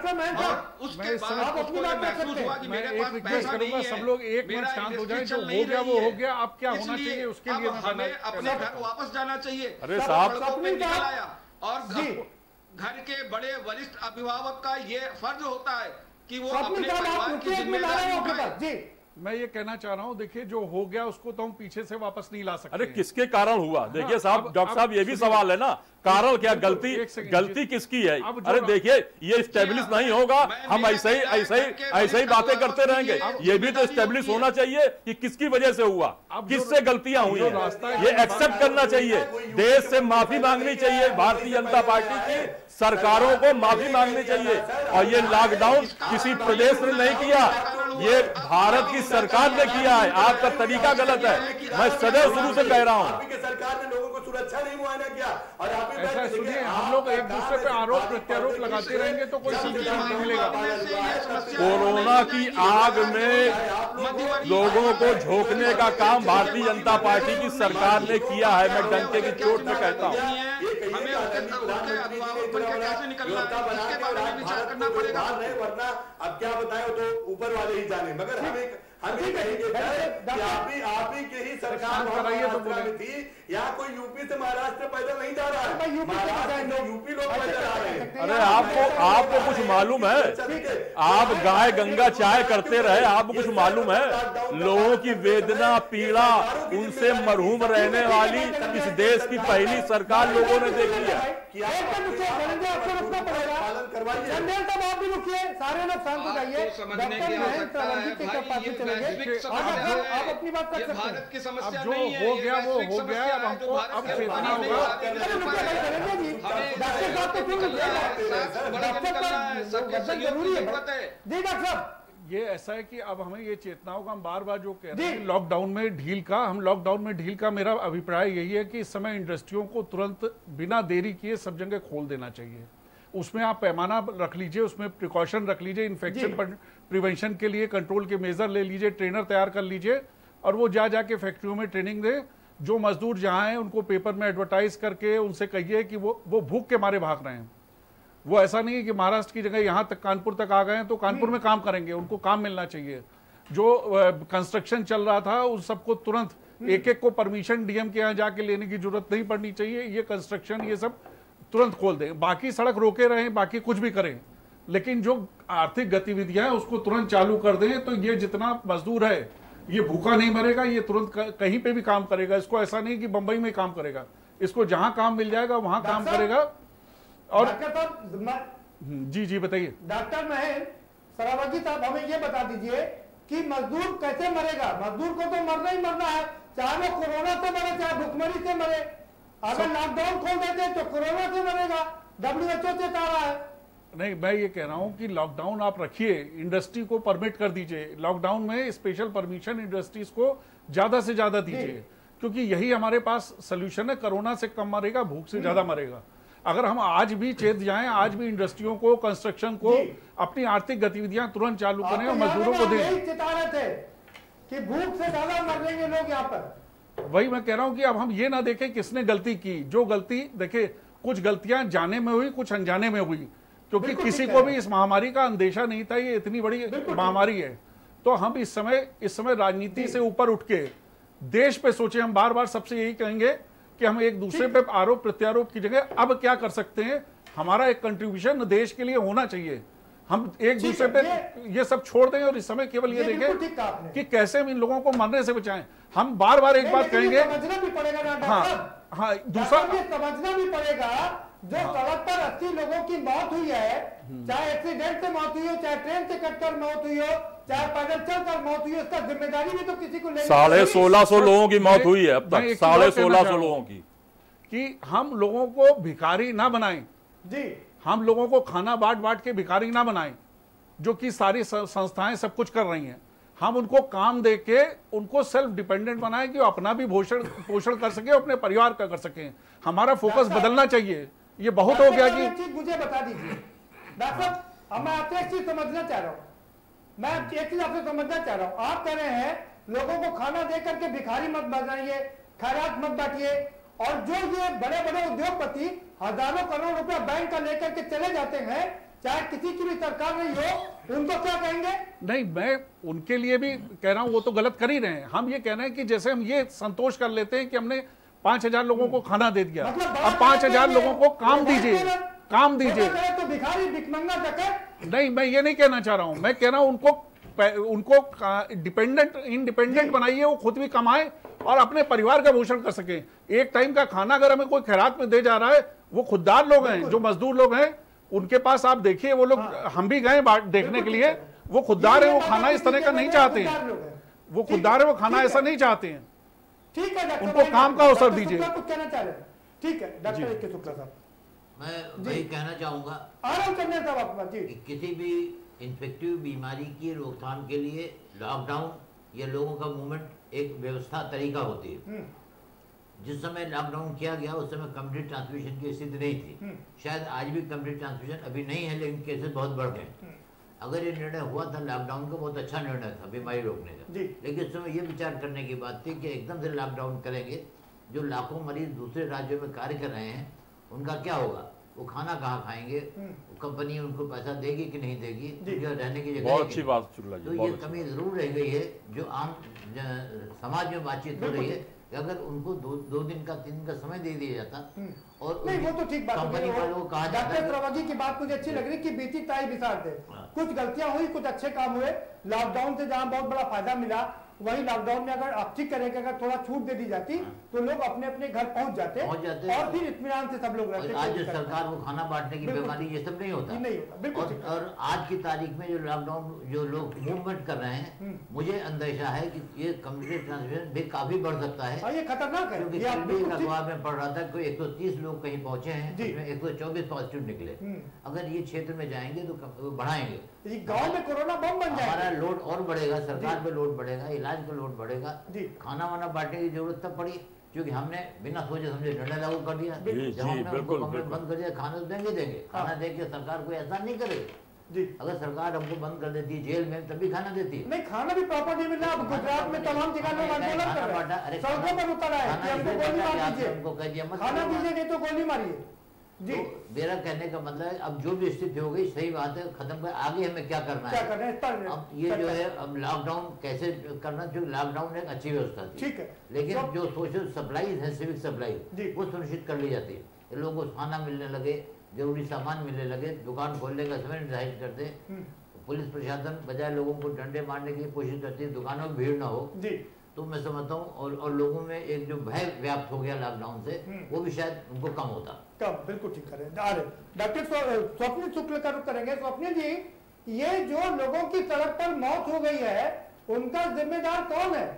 सब लोग एक मिनट शांत हो जाएं। जो हो गया वो हो गया, अब क्या होना चाहिए उसके लिए हमें अपने घर वापस जाना चाहिए। अरे साहब, और घर के बड़े वरिष्ठ अभिभावक का ये फर्ज होता है कि वो अपने परिवार की जिम्मेदारी उठाए। मैं ये कहना चाह रहा हूँ, देखिए जो हो गया उसको तो हम पीछे से वापस नहीं ला सकते। अरे किसके कारण हुआ? देखिए साहब, डॉक्टर साहब, ये भी सवाल है ना, कारण क्या, गलती किसकी है? अरे देखिए, ये स्टेब्लिश नहीं होगा, हम ऐसे ही बातें करते रहेंगे। ये भी तो स्टेब्लिश होना चाहिए कि किसकी वजह से हुआ, किससे गलतियां हुई हैं, ये एक्सेप्ट करना चाहिए। देश से माफी मांगनी चाहिए, भारतीय जनता पार्टी की सरकारों को माफी मांगनी चाहिए। और ये लॉकडाउन किसी प्रदेश ने नहीं किया, ये भारत की सरकार ने किया है। आपका तरीका गलत है, मैं सदैव शुरू से कह रहा हूँ। सरकार ने लोगों को सुरक्षा नहीं मुआयना किया। और आप ऐसा सुनिए, हम लोग एक दूसरे पे आरोप प्रत्यारोप लगाते रहेंगे तो कोई सूचना नहीं मिलेगा। कोरोना की आग में लोगों को झोंकने का काम भारतीय जनता पार्टी की सरकार ने किया है। मैं डंके की चोट में कहता हूँ। वरना अब क्या बताएं तो ऊपर वाले ही जाने, मगर हम ही कहेंगे कि आप ही के ही सरकार में थी। यहाँ कोई यूपी से महाराष्ट्र पैदल नहीं जा रहा है, यूपी लोग पैदल आ रहे हैं। अरे आपको कुछ मालूम है? आप गाय गंगा चाय करते रहे, आपको कुछ मालूम है? लोगों की वेदना पीड़ा, उनसे मरहूम रहने वाली इस देश की पहली सरकार लोगों ने देखी है। सारे लोग शांत हो जाइए, समझने की आवश्यकता है भाई। आप अपनी बात कर सकते हैं। भारत की समस्या जो हो गया वो हो गया, अब हमको अब चेतना होगा। डॉक्टर साहब, ये ऐसा है कि अब हमें ये चेतना होगा। हम बार बार जो कह रहे हैं लॉकडाउन में ढील का मेरा अभिप्राय यही है कि इस समय इंडस्ट्रियों को तुरंत बिना देरी किए सब जगह खोल देना चाहिए। उसमें आप पैमाना रख लीजिए, उसमें प्रिकॉशन रख लीजिए, इन्फेक्शन प्रिवेंशन के लिए कंट्रोल के मेजर ले लीजिए, ट्रेनर तैयार कर लीजिए और वो जाके फैक्ट्रियों में ट्रेनिंग दे। जो मजदूर जहाँ हैं उनको पेपर में एडवर्टाइज करके उनसे कहिए कि वो भूख के मारे भाग रहे हैं। वो ऐसा नहीं है कि महाराष्ट्र की जगह यहाँ तक कानपुर तक आ गए हैं तो कानपुर में काम करेंगे, उनको काम मिलना चाहिए। जो कंस्ट्रक्शन चल रहा था उन सबको तुरंत एक को परमिशन डीएम के यहाँ जाके लेने की जरूरत नहीं पड़नी चाहिए। ये कंस्ट्रक्शन ये सब तुरंत खोल दें, बाकी सड़क रोके रहें, बाकी कुछ भी करें, लेकिन जो आर्थिक गतिविधियां हैं उसको तुरंत चालू कर दें। तो ये जितना मजदूर है ये भूखा नहीं मरेगा, ये तुरंत कहीं पे भी काम करेगा। इसको ऐसा नहीं कि बंबई में काम करेगा, इसको जहां काम मिल जाएगा वहां काम करेगा। और जी बताइए डॉक्टर महेंद्र सरावगी साहब, हमें ये बता दीजिए कि मजदूर कैसे मरेगा? मजदूर को तो मरना ही मरना है, चाहे वो कोरोना से मरे चाहे भुखमरी से मरे। अगर लॉकडाउन खोल देते तो कोरोना से मरेगा, WHO से कह रहा है। नहीं, मैं ये कह रहा हूं कि लॉकडाउन आप रखिए, इंडस्ट्री को परमिट कर दीजिए। लॉकडाउन में स्पेशल परमिशन इंडस्ट्रीज को ज्यादा से ज्यादा दीजिए, क्योंकि यही हमारे पास सोल्यूशन है। कोरोना से कम मरेगा, भूख से ज्यादा मरेगा। अगर हम आज भी चेत जाएं, आज भी इंडस्ट्रियों को, कंस्ट्रक्शन को, अपनी आर्थिक गतिविधियां तुरंत चालू करें और मजदूरों को दें। चिता रहे थे कि भूख से ज्यादा मर जाएंगे लोग यहाँ पर। वही मैं कह रहा हूं कि अब हम ये ना देखें किसने गलती की। जो गलती देखे, कुछ गलतियां जाने में हुई, कुछ अनजाने में हुई, क्योंकि किसी को भी इस महामारी का अंदेशा नहीं था। ये इतनी बड़ी महामारी है, तो हम इस समय राजनीति से ऊपर उठ के देश पे सोचे। हम बार बार सबसे यही कहेंगे कि हम एक दूसरे पे आरोप प्रत्यारोप की जगह अब क्या कर सकते हैं, हमारा एक कंट्रीब्यूशन देश के लिए होना चाहिए। हम एक दूसरे पे ये सब छोड़ दें और इस समय केवल ये देखें कि कैसे हम इन लोगों को मरने से बचाएं। हम बार बार एक बात कहेंगे, समझना भी पड़ेगा ना हाँ, दूसरा समझना भी पड़ेगा, जो सड़क पर 80 लोगों की मौत हुई है, चाहे एक्सीडेंट से मौत हुई हो, चाहे ट्रेन से कटकर मौत हुई हो, चाहे पैदल चलकर मौत हुई हो, इसका जिम्मेदारी भी तो किसी को लेनी। 1650 लोगों की मौत हुई है अब तक, 1650 लोगों की। कि हम लोगों को भिखारी ना बनाएं जी, हम लोगों को खाना बांट के भिखारी ना बनाएं, जो कि सारी संस्थाएं सब कुछ कर रही हैं। हम उनको काम दे के उनको सेल्फ डिपेंडेंट बनाएं कि वो अपना भी पोषण कर सके, अपने परिवार का कर सकें। हमारा फोकस बदलना चाहिए। ये बहुत हो गया कि मुझे बता दीजिए डॉक्टर साहब, मैं आपसे एक चीज समझना चाह रहा हूँ, मैं एक चीज आपसे समझना चाह रहा हूँ। आप कह रहे हैं लोगों को खाना दे करके भिखारी मत बनाइए, खैरात मत बांटिए, और जो ये बड़े बड़े उद्योगपति हजारों करोड़ रुपया बैंक का लेकर के चले जाते हैं, चाहे किसी की भी सरकार नहीं हो, उनको क्या कहेंगे? नहीं, मैं उनके लिए भी कह रहा हूं, वो तो गलत कर ही रहे हैं। हम ये कह रहे हैं कि जैसे हम ये संतोष कर लेते हैं कि हमने 5000 लोगों को खाना दे दिया, अब 5000 लोगों को काम दीजिए, काम दीजिए। तो भिखारी भिखमंगा डकैत नहीं, मैं ये नहीं कहना चाह रहा हूं। मैं कह रहा हूं उनको उनको इंडिपेंडेंट बनाइए, वो खुद भी कमाए और अपने परिवार का पोषण कर सके। एक टाइम का खाना अगर हमें कोई खैरात में दे जा रहा है, वो खुददार लोग हैं, जो मजदूर लोग हैं, उनके पास आप देखिए, वो लोग हम भी गए देखने के लिए, वो खुददार है, वो खाना इस तरह का नहीं चाहते हैं, वो खुददार है, वो खाना ऐसा नहीं चाहते हैं। ठीक है, उनको काम का अवसर दीजिए। कुछ कहना चाह रहे हैं? ठीक है डॉक्टर के शुक्ला साहब, मैं वही कहना चाहूंगा आराम करने साहब आपका जी, किसी भी इन्फेक्टिव बीमारी की रोकथाम के लिए लॉकडाउन या लोगों का मूवमेंट एक व्यवस्था तरीका होती है। जिस समय लॉकडाउन किया गया उस समय कम्युनिटी ट्रांसमिशन की स्थिति नहीं थी, शायद आज भी कम्युनिटी ट्रांसमिशन अभी नहीं है, लेकिन केसेस बहुत बढ़ गए। अगर ये निर्णय हुआ था लॉकडाउन का, बहुत अच्छा निर्णय था बीमारी रोकने का, लेकिन इस समय ये विचार करने की बात थी कि एकदम से लॉकडाउन करेंगे, जो लाखों मरीज दूसरे राज्यों में कार्य कर रहे हैं उनका क्या होगा, वो खाना कहाँ खाएंगे, कंपनी उनको पैसा देगी कि नहीं देगी, रहने की जगह। बहुत अच्छी बात, तो ये कमी जरूर रह गई है जो आम समाज में बातचीत हो रही है कि अगर उनको 2 दिन का 3 दिन का समय दे दिया जाता और नहीं वो तो ठीक बात कंपनी वालों को कहा जाता। डॉक्टर प्रवाजी की बात मुझे अच्छी लग रही कि बीती ताई बिसार थे, कुछ गलतियां हुई, कुछ अच्छे काम हुए। लॉकडाउन से जहां बहुत बड़ा फायदा मिला, वही लॉकडाउन में अगर आप ठीक करेंगे, अगर थोड़ा छूट दे दी जाती तो लोग अपने अपने घर पहुंच जाते और फिर इत्मीनान से सब लोग रहते। आज जो सरकार को खाना बांटने की बीमारी, ये सब नहीं होता, नहीं होता बिल्कुल। और आज की तारीख में जो लॉकडाउन जो लोग मूवमेंट कर रहे हैं, मुझे अंदेशा है कि ये कम्युनिटी ट्रांसमिशन भी काफी बढ़ सकता है। ये खतरनाक है, क्योंकि अखबार में पढ़ रहा था कोई 130 लोग कहीं पहुंचे हैं, जिसमें 124 पॉजिटिव निकले। अगर ये क्षेत्र में जाएंगे तो बढ़ाएंगे, गांव में कोरोना बम बन जाएगा, हमारा लोड और बढ़ेगा, सरकार पे लोड बढ़ेगा, इलाज पे लोड बढ़ेगा, खाना वाना बांटने की जरूरत तब पड़ी क्योंकि हमने बिना सोचे समझे निर्णय लागू कर दिया। जब हमने उनको बंद कर दिया, खाना तो देंगे, खाना दे के सरकार कोई ऐसा नहीं करेगी। अगर सरकार हमको बंद कर देती है जेल में, तभी खाना देती है। नहीं, खाना भी प्रॉपर नहीं मिल रहा। गुजरात में तमाम जगह लोग आंदोलन कर रहे हैं, सड़कों पर उतर आए कि हमको गोली मार दीजिए, खाना दीजिए नहीं तो गोली मारिए। जी, तो मेरा कहने का मतलब है अब जो भी स्थिति हो गई, सही बात है, खत्म कर, आगे हमें क्या करना है। अब ये जो है, अब लॉकडाउन कैसे करना, जो लॉकडाउन एक अच्छी व्यवस्था थी, ठीक है, लेकिन जो सोशल सप्लाईज है, सिविक सप्लाई, वो सुनिश्चित कर ली जाती है। लोगों को खाना मिलने लगे, जरूरी सामान मिलने लगे, दुकान खोलने का समय निर्धारित करते, पुलिस प्रशासन बजाय लोगों को डंडे मारने की कोशिश करती है, दुकानों में भीड़ ना हो, तो मैं समझता हूँ और लोगों में एक जो भय व्याप्त हो गया लॉकडाउन से, वो भी शायद उनको कम होता। कम, बिल्कुल ठीक करें। डॉक्टर स्वप्निल शुक्ल का रुख करेंगे। स्वप्निल जी, ये जो लोगों की सड़क पर मौत हो गई है, उनका जिम्मेदार कौन है?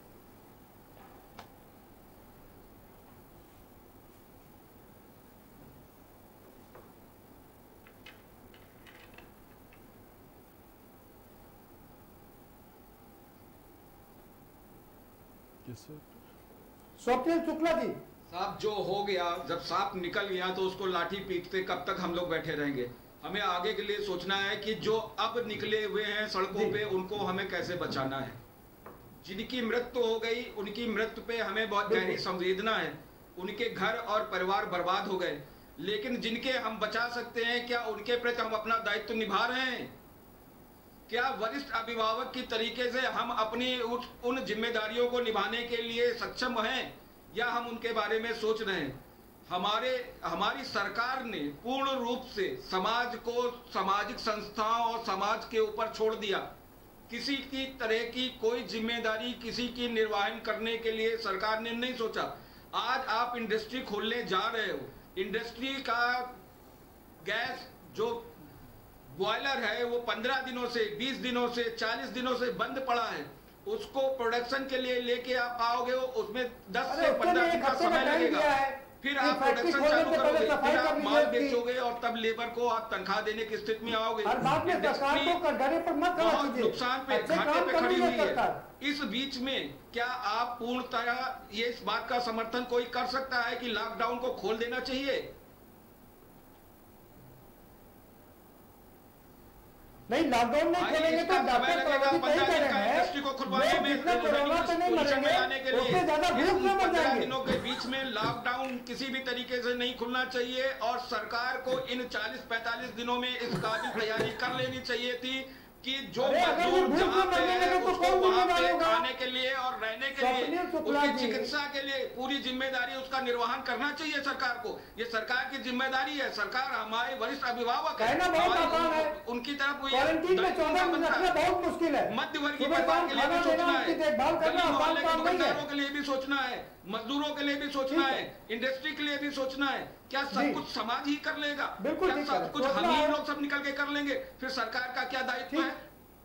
स्वप्निल शुक्ला जी साहब, जो हो गया, जब सांप निकल गया तो उसको लाठी पीटते कब तक हम लोग बैठे रहेंगे? हमें आगे के लिए सोचना है कि जो अब निकले हुए हैं सड़कों पे, उनको हमें कैसे बचाना है। जिनकी मृत्यु हो गई, उनकी मृत्यु पे हमें बहुत गहरी संवेदना है, उनके घर और परिवार बर्बाद हो गए, लेकिन जिनके हम बचा सकते हैं, क्या उनके प्रति हम अपना दायित्व निभा रहे हैं? क्या वरिष्ठ अभिभावक की तरीके से हम अपनी उन जिम्मेदारियों को निभाने के लिए सक्षम हैं, या हम उनके बारे में सोच रहे हैं? हमारी सरकार ने पूर्ण रूप से समाज को, सामाजिक संस्थाओं और समाज के ऊपर छोड़ दिया। किसी की तरह की कोई जिम्मेदारी किसी की निर्वहन करने के लिए सरकार ने नहीं सोचा। आज आप इंडस्ट्री खोलने जा रहे हो, इंडस्ट्री का गैस जो बॉयलर है वो 15 दिनों से, 20 दिनों से, 40 दिनों से बंद पड़ा है। उसको प्रोडक्शन के लिए लेके आप आओगे, उसमें 10 से 15 दिन का समय लगेगा। फिर आप प्रोडक्शन चालू करोगे, फिर आप माल बेचोगे और तब लेबर को आप तनख्वाह देने की स्थिति में आओगे। बहुत नुकसान पे, घाटे पे खड़ी हुई है। इस बीच में क्या आप पूर्णतः ये इस बात का समर्थन कोई कर सकता है कि लॉकडाउन को खोल देना चाहिए? नहीं, लॉकडाउन नहीं खोलेंगे तो डॉक्टर प्रवाजी सही कह रहे हैं, इंडस्ट्री को खुलवाने में, कोरोना से नहीं मरेंगे, उससे ज्यादा भूख में मर जाएंगे। दिनों के बीच में लॉकडाउन किसी भी तरीके से नहीं खुलना चाहिए और सरकार को इन 40-45 दिनों में इस काबिल तैयारी कर लेनी चाहिए थी कि जो मजदूर जहाँ पे है उसको वहाँ पे खाने के लिए और रहने करने के लिए, उसकी चिकित्सा के लिए पूरी जिम्मेदारी उसका निर्वहन करना चाहिए सरकार को। ये सरकार की जिम्मेदारी है। सरकार हमारे वरिष्ठ अभिभावक है, उनकी तरफ बहुत मुश्किल है। मध्यवर्गीय परिवार के लिए भी सोचना है, गली मोहल्ले के दुकानदारों के लिए भी सोचना है, मजदूरों के लिए भी सोचना है, इंडस्ट्री के लिए भी सोचना है। क्या सब कुछ समाज ही कर लेगा? बिल्कुल क्या सब कुछ हम ही लोग सब निकल के कर लेंगे? फिर सरकार का क्या दायित्व है?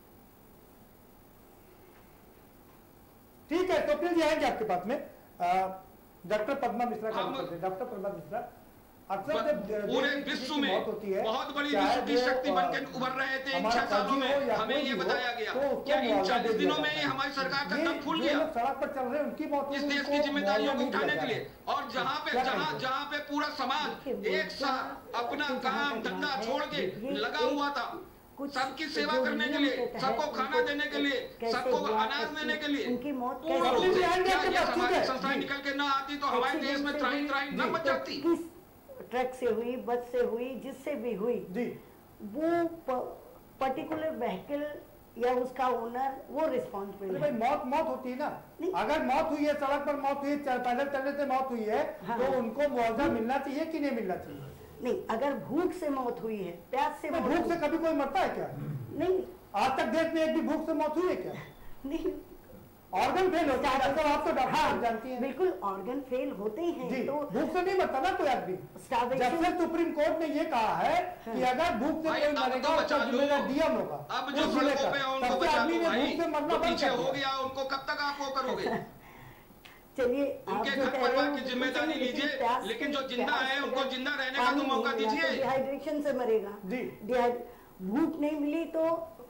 ठीक है, तो फिर आएंगे आपके पास में डॉक्टर पद्मा मिश्रा का। डॉक्टर पद्मा मिश्रा, अक्सर जब पूरे विश्व में बहुत बड़ी विश्व की शक्ति बनकर उभर रहे थे इन 6 सालों में, हमें ये बताया गया। क्या इन 40 दिनों में ही हमारी सरकार का दम खुल गया सड़क पर चल रहे हैं उनकी मौत इस देश की जिम्मेदारियों को उठाने के लिए? और जहाँ पे पूरा समाज एक साथ अपना काम धंधा छोड़ के लगा हुआ था सबकी सेवा करने के लिए, सबको खाना देने के लिए, सबको अनाज देने के लिए, उनकी मौत हमारी संस्थाएं निकल के ना आती तो हमारे देश में त्राही न मच जाती। ट्रक से हुई, बस से हुई, जिससे भी हुई जी, वो पर्टिकुलर व्हीकल या उसका ओनर वो रिस्पॉन्सिबल है। मौत होती है ना, अगर मौत हुई है, सड़क पर मौत हुई है, पैदल चलने से मौत हुई है, तो उनको मुआवजा मिलना चाहिए कि नहीं मिलना चाहिए? नहीं, अगर भूख से मौत हुई है, प्यास से भूख से कभी कोई मरता है क्या? नहीं, आज तक देश में एक भी भूख से मौत हुई है क्या? नहीं, ऑर्गन फेल होता है, तो आप तो डॉक्टर जानती हैं। बिल्कुल, ऑर्गन फेल होते हैं जी, तो भूख से नहीं मरता ना कोई आदमी। जब से सुप्रीम कोर्ट ने ये कहा है कि अगर भूख से कोई मरेगा उसका जिम्मेदार डीएम होगा, अब जो सड़कों पे उनको बचा दो भाई, पीछे हो गया उनको कब तक आप वो करोगे? चलिए, उनके घर परिवार की जिम्मेदारी लीजिए, लेकिन जो जिंदा है उनको जिंदा रहने का तो मौका दीजिए। डिहाइड्रेशन से मरेगा जी, भूख नहीं मिली तो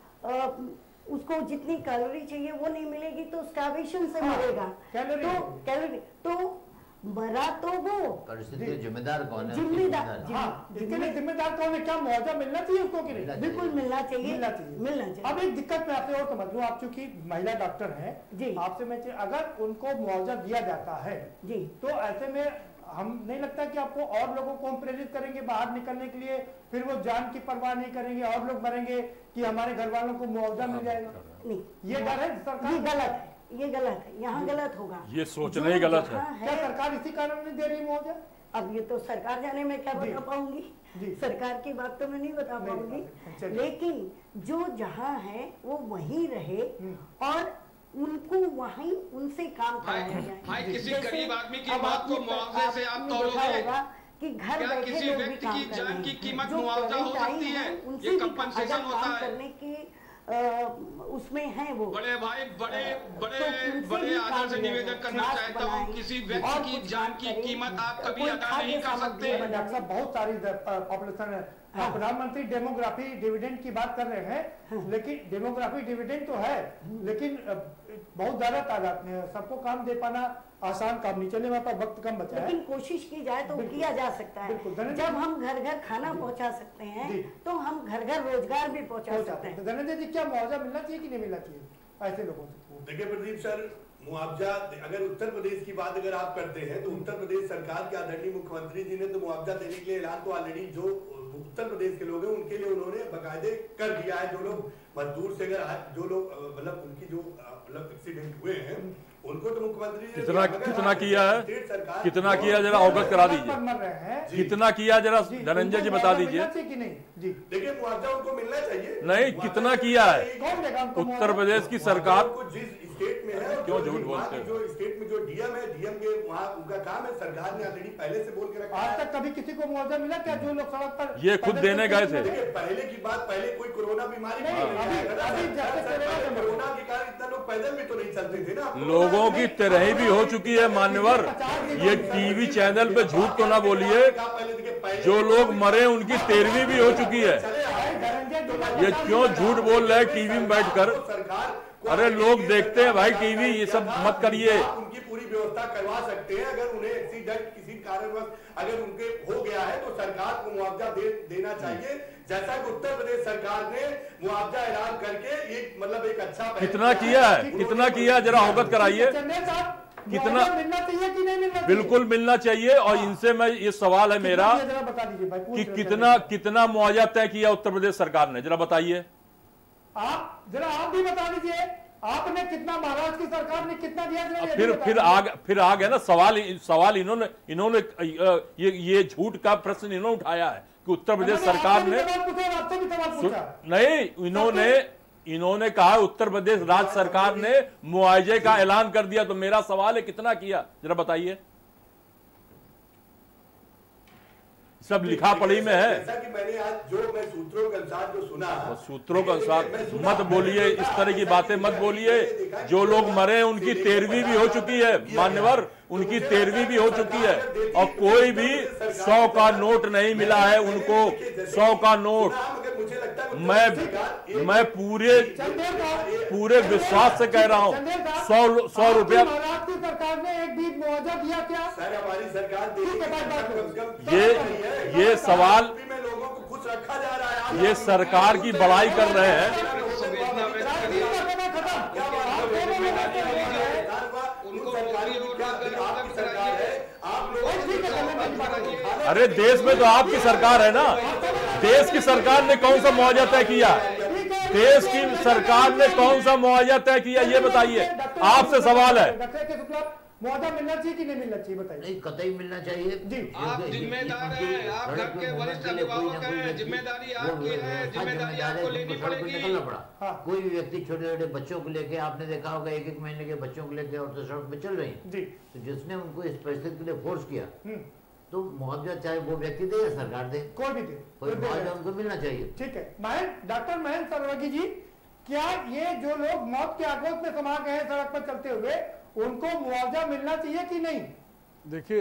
उसको जितनी कैलोरी चाहिए वो नहीं मिलेगी तो स्टार्वेशन से मरेगा। कैलोरी तो मरा तो वो परिस्थिति जिम्मेदार कौन है? जिम्मेदार कौन है? क्या मुआवजा मिलना चाहिए उसको कि नहीं? बिल्कुल मिलना चाहिए। अब एक दिक्कत मैं आपसे और समझ लूं, आप चूंकि महिला डॉक्टर हैं जी, आपसे मैं अगर उनको मुआवजा दिया जाता है जी, तो ऐसे में हम नहीं लगता कि आपको और लोगों को हम प्रेरित करेंगे बाहर निकलने के लिए, फिर वो जान की परवाह नहीं करेंगे, और लोग मरेंगे कि हमारे घर वालों को मुआवजा मिल जाएगा? नहीं, ये डर है सरकार? गलत है, ये गलत है, यहाँ गलत होगा, ये सोचना ही गलत है। क्या सरकार इसी कारण नहीं दे रही मुआवजा? अब ये तो सरकार जाने में क्या बता पाऊंगी, सरकार की बात तो मैं नहीं बता पाऊंगी, लेकिन जो जहाँ है वो वहीं रहे और उनको वहीं उनसे काम कराया जाए। भाई किसी गरीब आदमी की बात को मुआवजे से आप तोलोगे कि घर बैठे किसी व्यक्ति की जान की कीमत मुआवजा हो सकती है? ये कंपनसेशन होता है करने की उसमें है वो बड़े भाई, बड़े आदर से निवेदन करना चाहता हूँ, किसी व्यक्ति की जान की कीमत आप कभी अदा नहीं कर सकते। डॉक्टर साहब, बहुत सारी पॉपुलेशन है, प्रधानमंत्री डेमोग्राफी डिविडेंड की बात कर रहे हैं, लेकिन डेमोग्राफी डिविडेंड तो है, लेकिन बहुत ज्यादा तादाद में सबको काम दे पाना आसान काम नहीं। चले, हमारे पास वक्त कम बचा है, लेकिन कोशिश की जाए तो किया जा सकता है। जब हम घर घर खाना पहुंचा सकते हैं तो हम घर घर रोजगार भी पहुंचा सकते हैं। धनंजय जी, क्या मुआवजा मिलना चाहिए कि नहीं मिलना चाहिए ऐसे लोगों से? देखिए प्रदीप सर, मुआवजा अगर उत्तर प्रदेश की बात अगर आप करते हैं तो उत्तर प्रदेश सरकार के आदरणीय मुख्यमंत्री जी ने तो मुआवजा देने के लिए ऐलान तो ऑलरेडी जो उत्तर प्रदेश के लोग हैं उनके लिए उन्होंने बाकायदे कर दिया है। जो लोग मजदूर से अगर जो लोग मतलब उनकी जो मतलब एक्सीडेंट हुए हैं उनको तो मुख्यमंत्री कितना किया है, कितना किया जरा अवगत करा दीजिए, कितना किया जरा धनंजय जी बता दीजिए। देखिए, मुआवजा उनको मिलना चाहिए। नहीं, कितना किया है उत्तर प्रदेश की सरकार? जिस स्टेट में है, क्यों झूठ बोलते हैं? जो स्टेट में जो डीएम है, डीएम के वहाँ उनका काम है, सरकार ने ऑलरेडी पहले से बोल के रखा। आज तक कभी किसी को मुआवजा मिला क्या? जो लोग सड़क पर ये खुद देने गए थे। पहले की बात, पहले कोई कोरोना बीमारी कोरोना के कारण इतना लोग पैदल भी तो नहीं चलते थे ना। लोगों की तरह भी हो चुकी है मान्यवर, ये टीवी चैनल पे झूठ तो ना बोलिए, जो लोग मरे उनकी 13वीं भी हो चुकी है। ये क्यों झूठ बोल रहे हैं टीवी में बैठकर? अरे लोग देखते हैं भाई टीवी, ये सब मत करिए। उनकी पूरी व्यवस्था करवा सकते हैं। अगर उन्हें एक्सीडेंट किसी कारणवश अगर उनके हो गया है तो सरकार को मुआवजा देना चाहिए, जैसा कि उत्तर प्रदेश सरकार ने मुआवजा ऐलान करके एक मतलब एक अच्छा कितना किया है, कितना किया जरा अवगत कराइए। कितना मिलना चाहिए कि नहीं मिलना? बिल्कुल मिलना चाहिए। और इनसे मैं ये सवाल है मेरा बता दीजिए भाई कि कितना मुआवजा तय किया उत्तर प्रदेश सरकार ने, जरा बताइए। आप भी बता दीजिए। आपने कितना, महाराष्ट्र की सरकार ने कितना दिया? फिर आ गया ना सवाल इन्होंने ये झूठ का प्रश्न इन्होंने उठाया है कि उत्तर प्रदेश सरकार ने नहीं, इन्होंने कहा उत्तर प्रदेश राज्य सरकार ने मुआवजे का ऐलान कर दिया। तो मेरा सवाल है कितना किया, जरा बताइए। सब लिखा पढ़ी में है। जैसा कि मैंने आज मैं सूत्रों के अनुसार जो सुना, सूत्रों के अनुसार मत बोलिए, इस तरह की बातें मत बोलिए। जो लोग मरे उनकी 13वीं भी हो चुकी है मान्यवर, उनकी 13वीं भी हो चुकी है, और कोई भी 100 का नोट नहीं मिला है उनको। 100 का नोट मैं पूरे विश्वास से कह रहा हूँ, 100 रुपया सरकार ने एक भी मुआवजा दिया क्या? सर हमारी सरकार ये सवाल में लोगों को खुश रखा जा रहा है। ये सरकार की बड़ाई कर रहे हैं। अरे देश में तो आपकी सरकार है ना, देश की सरकार ने कौन सा मुआवजा तय किया? देश की सरकार ने कौन सा मुआवजा तय किया ये बताइए, आपसे सवाल है। मुआवजा मिलना चाहिए कि नहीं मिलना चाहिए बताइए? नहीं, कतई मिलना चाहिए जी। आप जिम्मेदार हैं, आप घर के वरिष्ठ अभिभावक हैं, जिम्मेदारी आपकी है, जिम्मेदारी आपको लेनी पड़ेगी। निकलना पड़ा। कोई भी व्यक्ति छोटे छोटे बच्चों को लेके, आपने देखा होगा 1-1 महीने के बच्चों को लेके और तो सड़क पे चल रही है, तो जिसने उनको इस परिस्थिति के लिए फोर्स किया, तो मुआवजा चाहे वो व्यक्ति दे या सरकार दे, कोई भी दे, कोई मुआवजा उनको मिलना चाहिए। ठीक है। डॉक्टर महेंद्र सर्वगी जी, क्या ये जो लोग मौत के आगोश में समा गए हैं सड़क पर चलते हुए, उनको मुआवजा मिलना चाहिए कि नहीं? देखिए,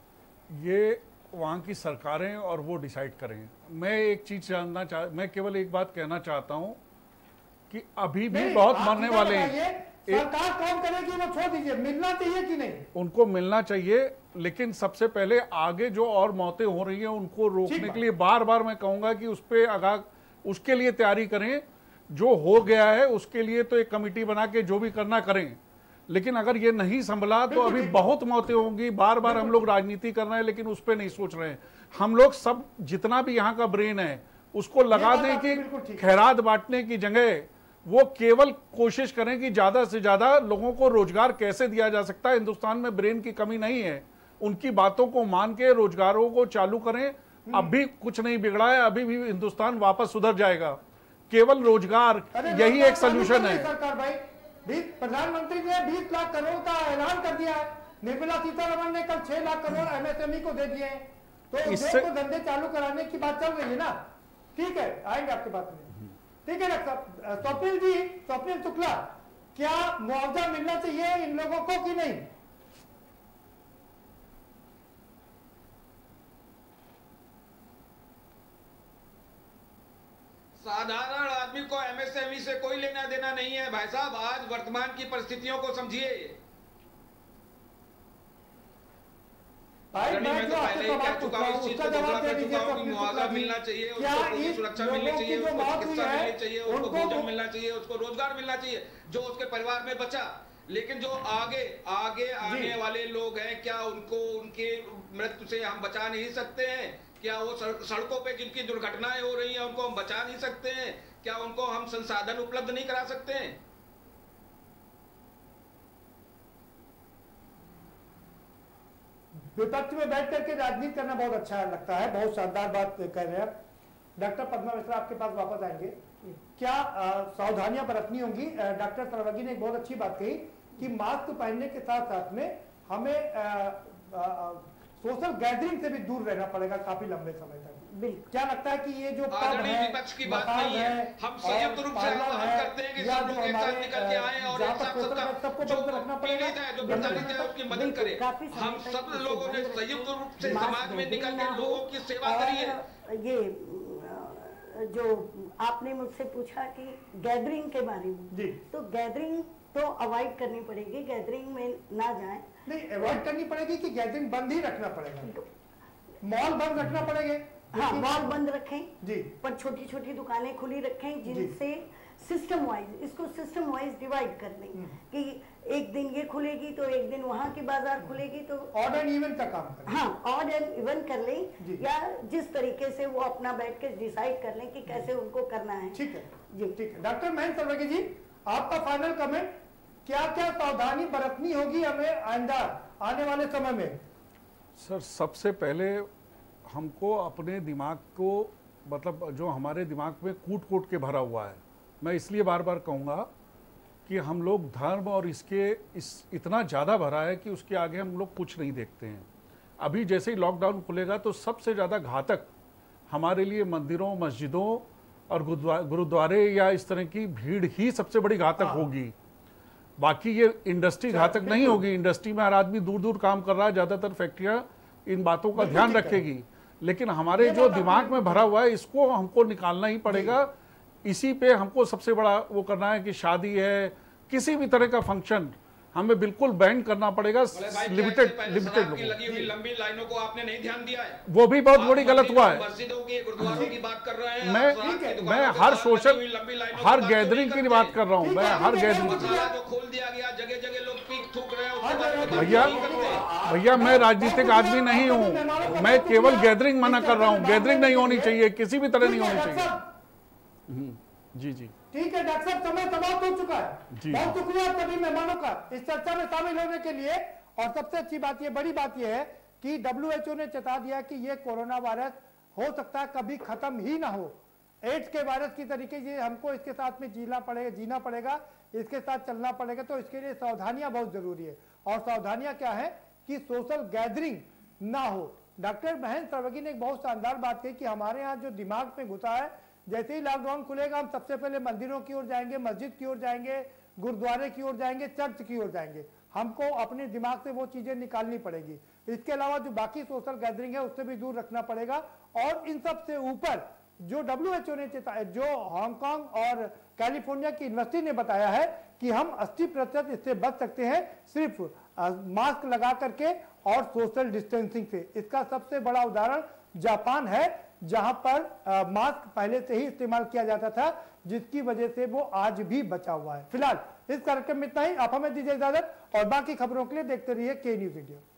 ये वहाँ की सरकारें और वो डिसाइड करें। मैं एक चीज मैं केवल एक बात कहना चाहता हूँ कि अभी भी बहुत मरने वाले हैं। सरकार कौन करेगी वो छोड़ दीजिए, मिलना चाहिए कि नहीं? उनको मिलना चाहिए, लेकिन सबसे पहले आगे जो और मौतें हो रही हैं उनको रोकने के लिए बार बार मैं कहूंगा कि उस पर उसके लिए तैयारी करें। जो हो गया है उसके लिए तो एक कमेटी बना के जो भी करना करें, लेकिन अगर ये नहीं संभला तो अभी बहुत मौतें होंगी। बार बार हम लोग राजनीति कर रहे हैं लेकिन उस पर नहीं सोच रहे हैं। हम लोग सब जितना भी यहाँ का ब्रेन है उसको लगा दें कि खैरात बांटने की जगह वो केवल कोशिश करें कि ज्यादा से ज्यादा लोगों को रोजगार कैसे दिया जा सकता है। हिंदुस्तान में ब्रेन की कमी नहीं है, उनकी बातों को मान के रोजगारों को चालू करें। अभी कुछ नहीं बिगड़ा है, अभी भी हिंदुस्तान वापस सुधर जाएगा। केवल रोजगार यही एक सोल्यूशन है। सरकार भाई, प्रधानमंत्री ने 20 लाख करोड़ का ऐलान कर दिया है। निर्मला सीतारमण ने कल 6 लाख करोड़ एमएसएमई को दे दिए हैं, तो इससे तो धंधे चालू कराने की बात चल रही है ना। ठीक है, आएंगे आपकी बात में। ठीक है डॉक्टर स्वप्निल जी, स्वप्निल शुक्ला, क्या मुआवजा मिलना चाहिए इन लोगों को कि नहीं? साधारण आदमी को एमएसएमई से कोई लेना देना नहीं है भाई साहब। आज वर्तमान की परिस्थितियों को समझिए। मैं तो पहले ही कह चुका हूं, इस चीज को दोहरा कर चुका हूं कि मुआवजा मिलना चाहिए, उसको सुरक्षा मिलनी चाहिए, उसको चिकित्सा मिलनी चाहिए, उसको भोजन मिलना चाहिए, उसको रोजगार मिलना चाहिए जो उसके परिवार में बचा। लेकिन जो आगे आने वाले लोग हैं, क्या उनको उनके मृत्यु से हम बचा नहीं सकते हैं? क्या वो सड़कों पे जिनकी दुर्घटनाएं हो रही हैं उनको हम बचा नहीं सकते हैं? क्या उनको हम संसाधन उपलब्ध नहीं करा सकते हैं? विपक्ष में बैठ करके राजनीति करना बहुत अच्छा लगता है, बहुत शानदार बात कह रहे हैं। डॉक्टर पद्मा मिश्रा आपके पास वापस आएंगे। क्या सावधानियां बरतनी होंगी? डॉक्टर सर्वगी ने एक बहुत अच्छी बात कही कि मास्क पहनने के साथ साथ में हमें सोशल गैदरिंग से भी दूर रहना पड़ेगा काफी लंबे समय तक। क्या लगता है कि ये जो विपक्ष की बात नहीं है, हम संयुक्त रूप से आह्वान करते हैं कि सब लोग एक साथ निकल के आए और एक साथ सबको जो पीड़ित है, जो प्रताड़ित है, उसकी मदद करें। हम सब लोगों ने संयुक्त रूप से समाज में निकल के लोगों की सेवा करी है। ये जो आपने मुझसे पूछा कि गैदरिंग के बारे में, तो गैदरिंग तो अवॉइड करनी पड़ेगी, गैदरिंग में ना जाए। नहीं, अवॉइड करनी पड़ेगी कि गैदरिंग बंद ही रखना पड़ेगा? मॉल बंद रखना पड़ेगा। हाँ, मॉल बंद रखें जी, पर छोटी छोटी दुकानें खुली रखें, जिनसे सिस्टम वाइज इसको सिस्टम वाइज डिवाइड कर दें कि एक दिन ये खुलेगी तो एक दिन वहाँ की बाजार खुलेगी, तो ऑड एंड इवन का काम करें। हाँ, ऑड एंड इवन कर लें, या जिस तरीके से वो अपना बैठ के डिसाइड कर लें कि कैसे उनको करना है। ठीक है जी, ठीक है। डॉक्टर महेंद्र सर्वगी जी, आपका फाइनल कमेंट, क्या क्या सावधानी बरतनी होगी हमें आइंदा आने वाले समय में? सर सबसे पहले हमको अपने दिमाग को, मतलब जो हमारे दिमाग में कूट कूट के भरा हुआ है, मैं इसलिए बार बार कहूँगा कि हम लोग धर्म और इतना ज़्यादा भरा है कि उसके आगे हम लोग कुछ नहीं देखते हैं। अभी जैसे ही लॉकडाउन खुलेगा तो सबसे ज़्यादा घातक हमारे लिए मंदिरों, मस्जिदों और गुरुद्वारे या इस तरह की भीड़ ही सबसे बड़ी घातक होगी। बाकी ये इंडस्ट्री घातक नहीं होगी। इंडस्ट्री में हर आदमी दूर दूर काम कर रहा है, ज़्यादातर फैक्ट्रियाँ इन बातों का ध्यान रखेगी, लेकिन हमारे जो दिमाग में भरा हुआ है इसको हमको निकालना ही पड़ेगा। इसी पे हमको सबसे बड़ा वो करना है कि शादी है, किसी भी तरह का फंक्शन हमें बिल्कुल बैंड करना पड़ेगा। लिमिटेड लगी हुई लंबी लाइनों को आपने नहीं ध्यान दिया है, वो भी बहुत बड़ी गलत हुआ है। मस्जिदों की, गुरुद्वारों की बात कर रहे हैं। मैं हर गैदरिंग की बात कर रहा हूँ। मैं हर गैदरिंग जो खोल दिया गया, जगह जगह लोग पीक थूक रहे हैं। भैया मैं राजनीतिक आदमी नहीं हूँ, मैं केवल गैदरिंग मना कर रहा हूँ। गैदरिंग नहीं होनी चाहिए, किसी भी तरह नहीं होनी चाहिए। जी जी ठीक है डॉक्टर साहब, समय समाप्त हो चुका है। बहुत शुक्रिया सभी मेहमानों का इस चर्चा में शामिल होने के लिए। और सबसे अच्छी बात ये, बड़ी बात ये है कि WHO ने चेता दिया कि ये कोरोना वायरस हो सकता है कभी खत्म ही ना हो। एड्स के वायरस की तरीके से हमको इसके साथ में जीना पड़ेगा, इसके साथ चलना पड़ेगा। तो इसके लिए सावधानियां बहुत जरूरी है। और सावधानियां क्या है कि सोशल गैदरिंग ना हो। डॉक्टर महेंद्र सर्वगी ने एक बहुत शानदार बात कही कि हमारे यहाँ जो दिमाग में घुसा है, जैसे ही लॉकडाउन खुलेगा हम सबसे पहले मंदिरों की ओर जाएंगे, मस्जिद की ओर जाएंगे, गुरुद्वारे की ओर जाएंगे, चर्च की ओर जाएंगे। हमको अपने दिमाग से वो चीजें निकालनी पड़ेगी। इसके अलावा जो बाकी सोशल गैदरिंग है उससे भी दूर रखना पड़ेगा। और इन सब से ऊपर जो WHO ने चेताया, जो हांगकांग और कैलिफोर्निया की यूनिवर्सिटी ने बताया है कि हम 80% इससे बच सकते हैं सिर्फ मास्क लगा करके और सोशल डिस्टेंसिंग से। इसका सबसे बड़ा उदाहरण जापान है, जहां पर मास्क पहले से ही इस्तेमाल किया जाता था, जिसकी वजह से वो आज भी बचा हुआ है। फिलहाल इस कार्यक्रम में इतना ही। आप हमें दीजिए इजाजत और बाकी खबरों के लिए देखते रहिए के न्यूज़ इंडिया।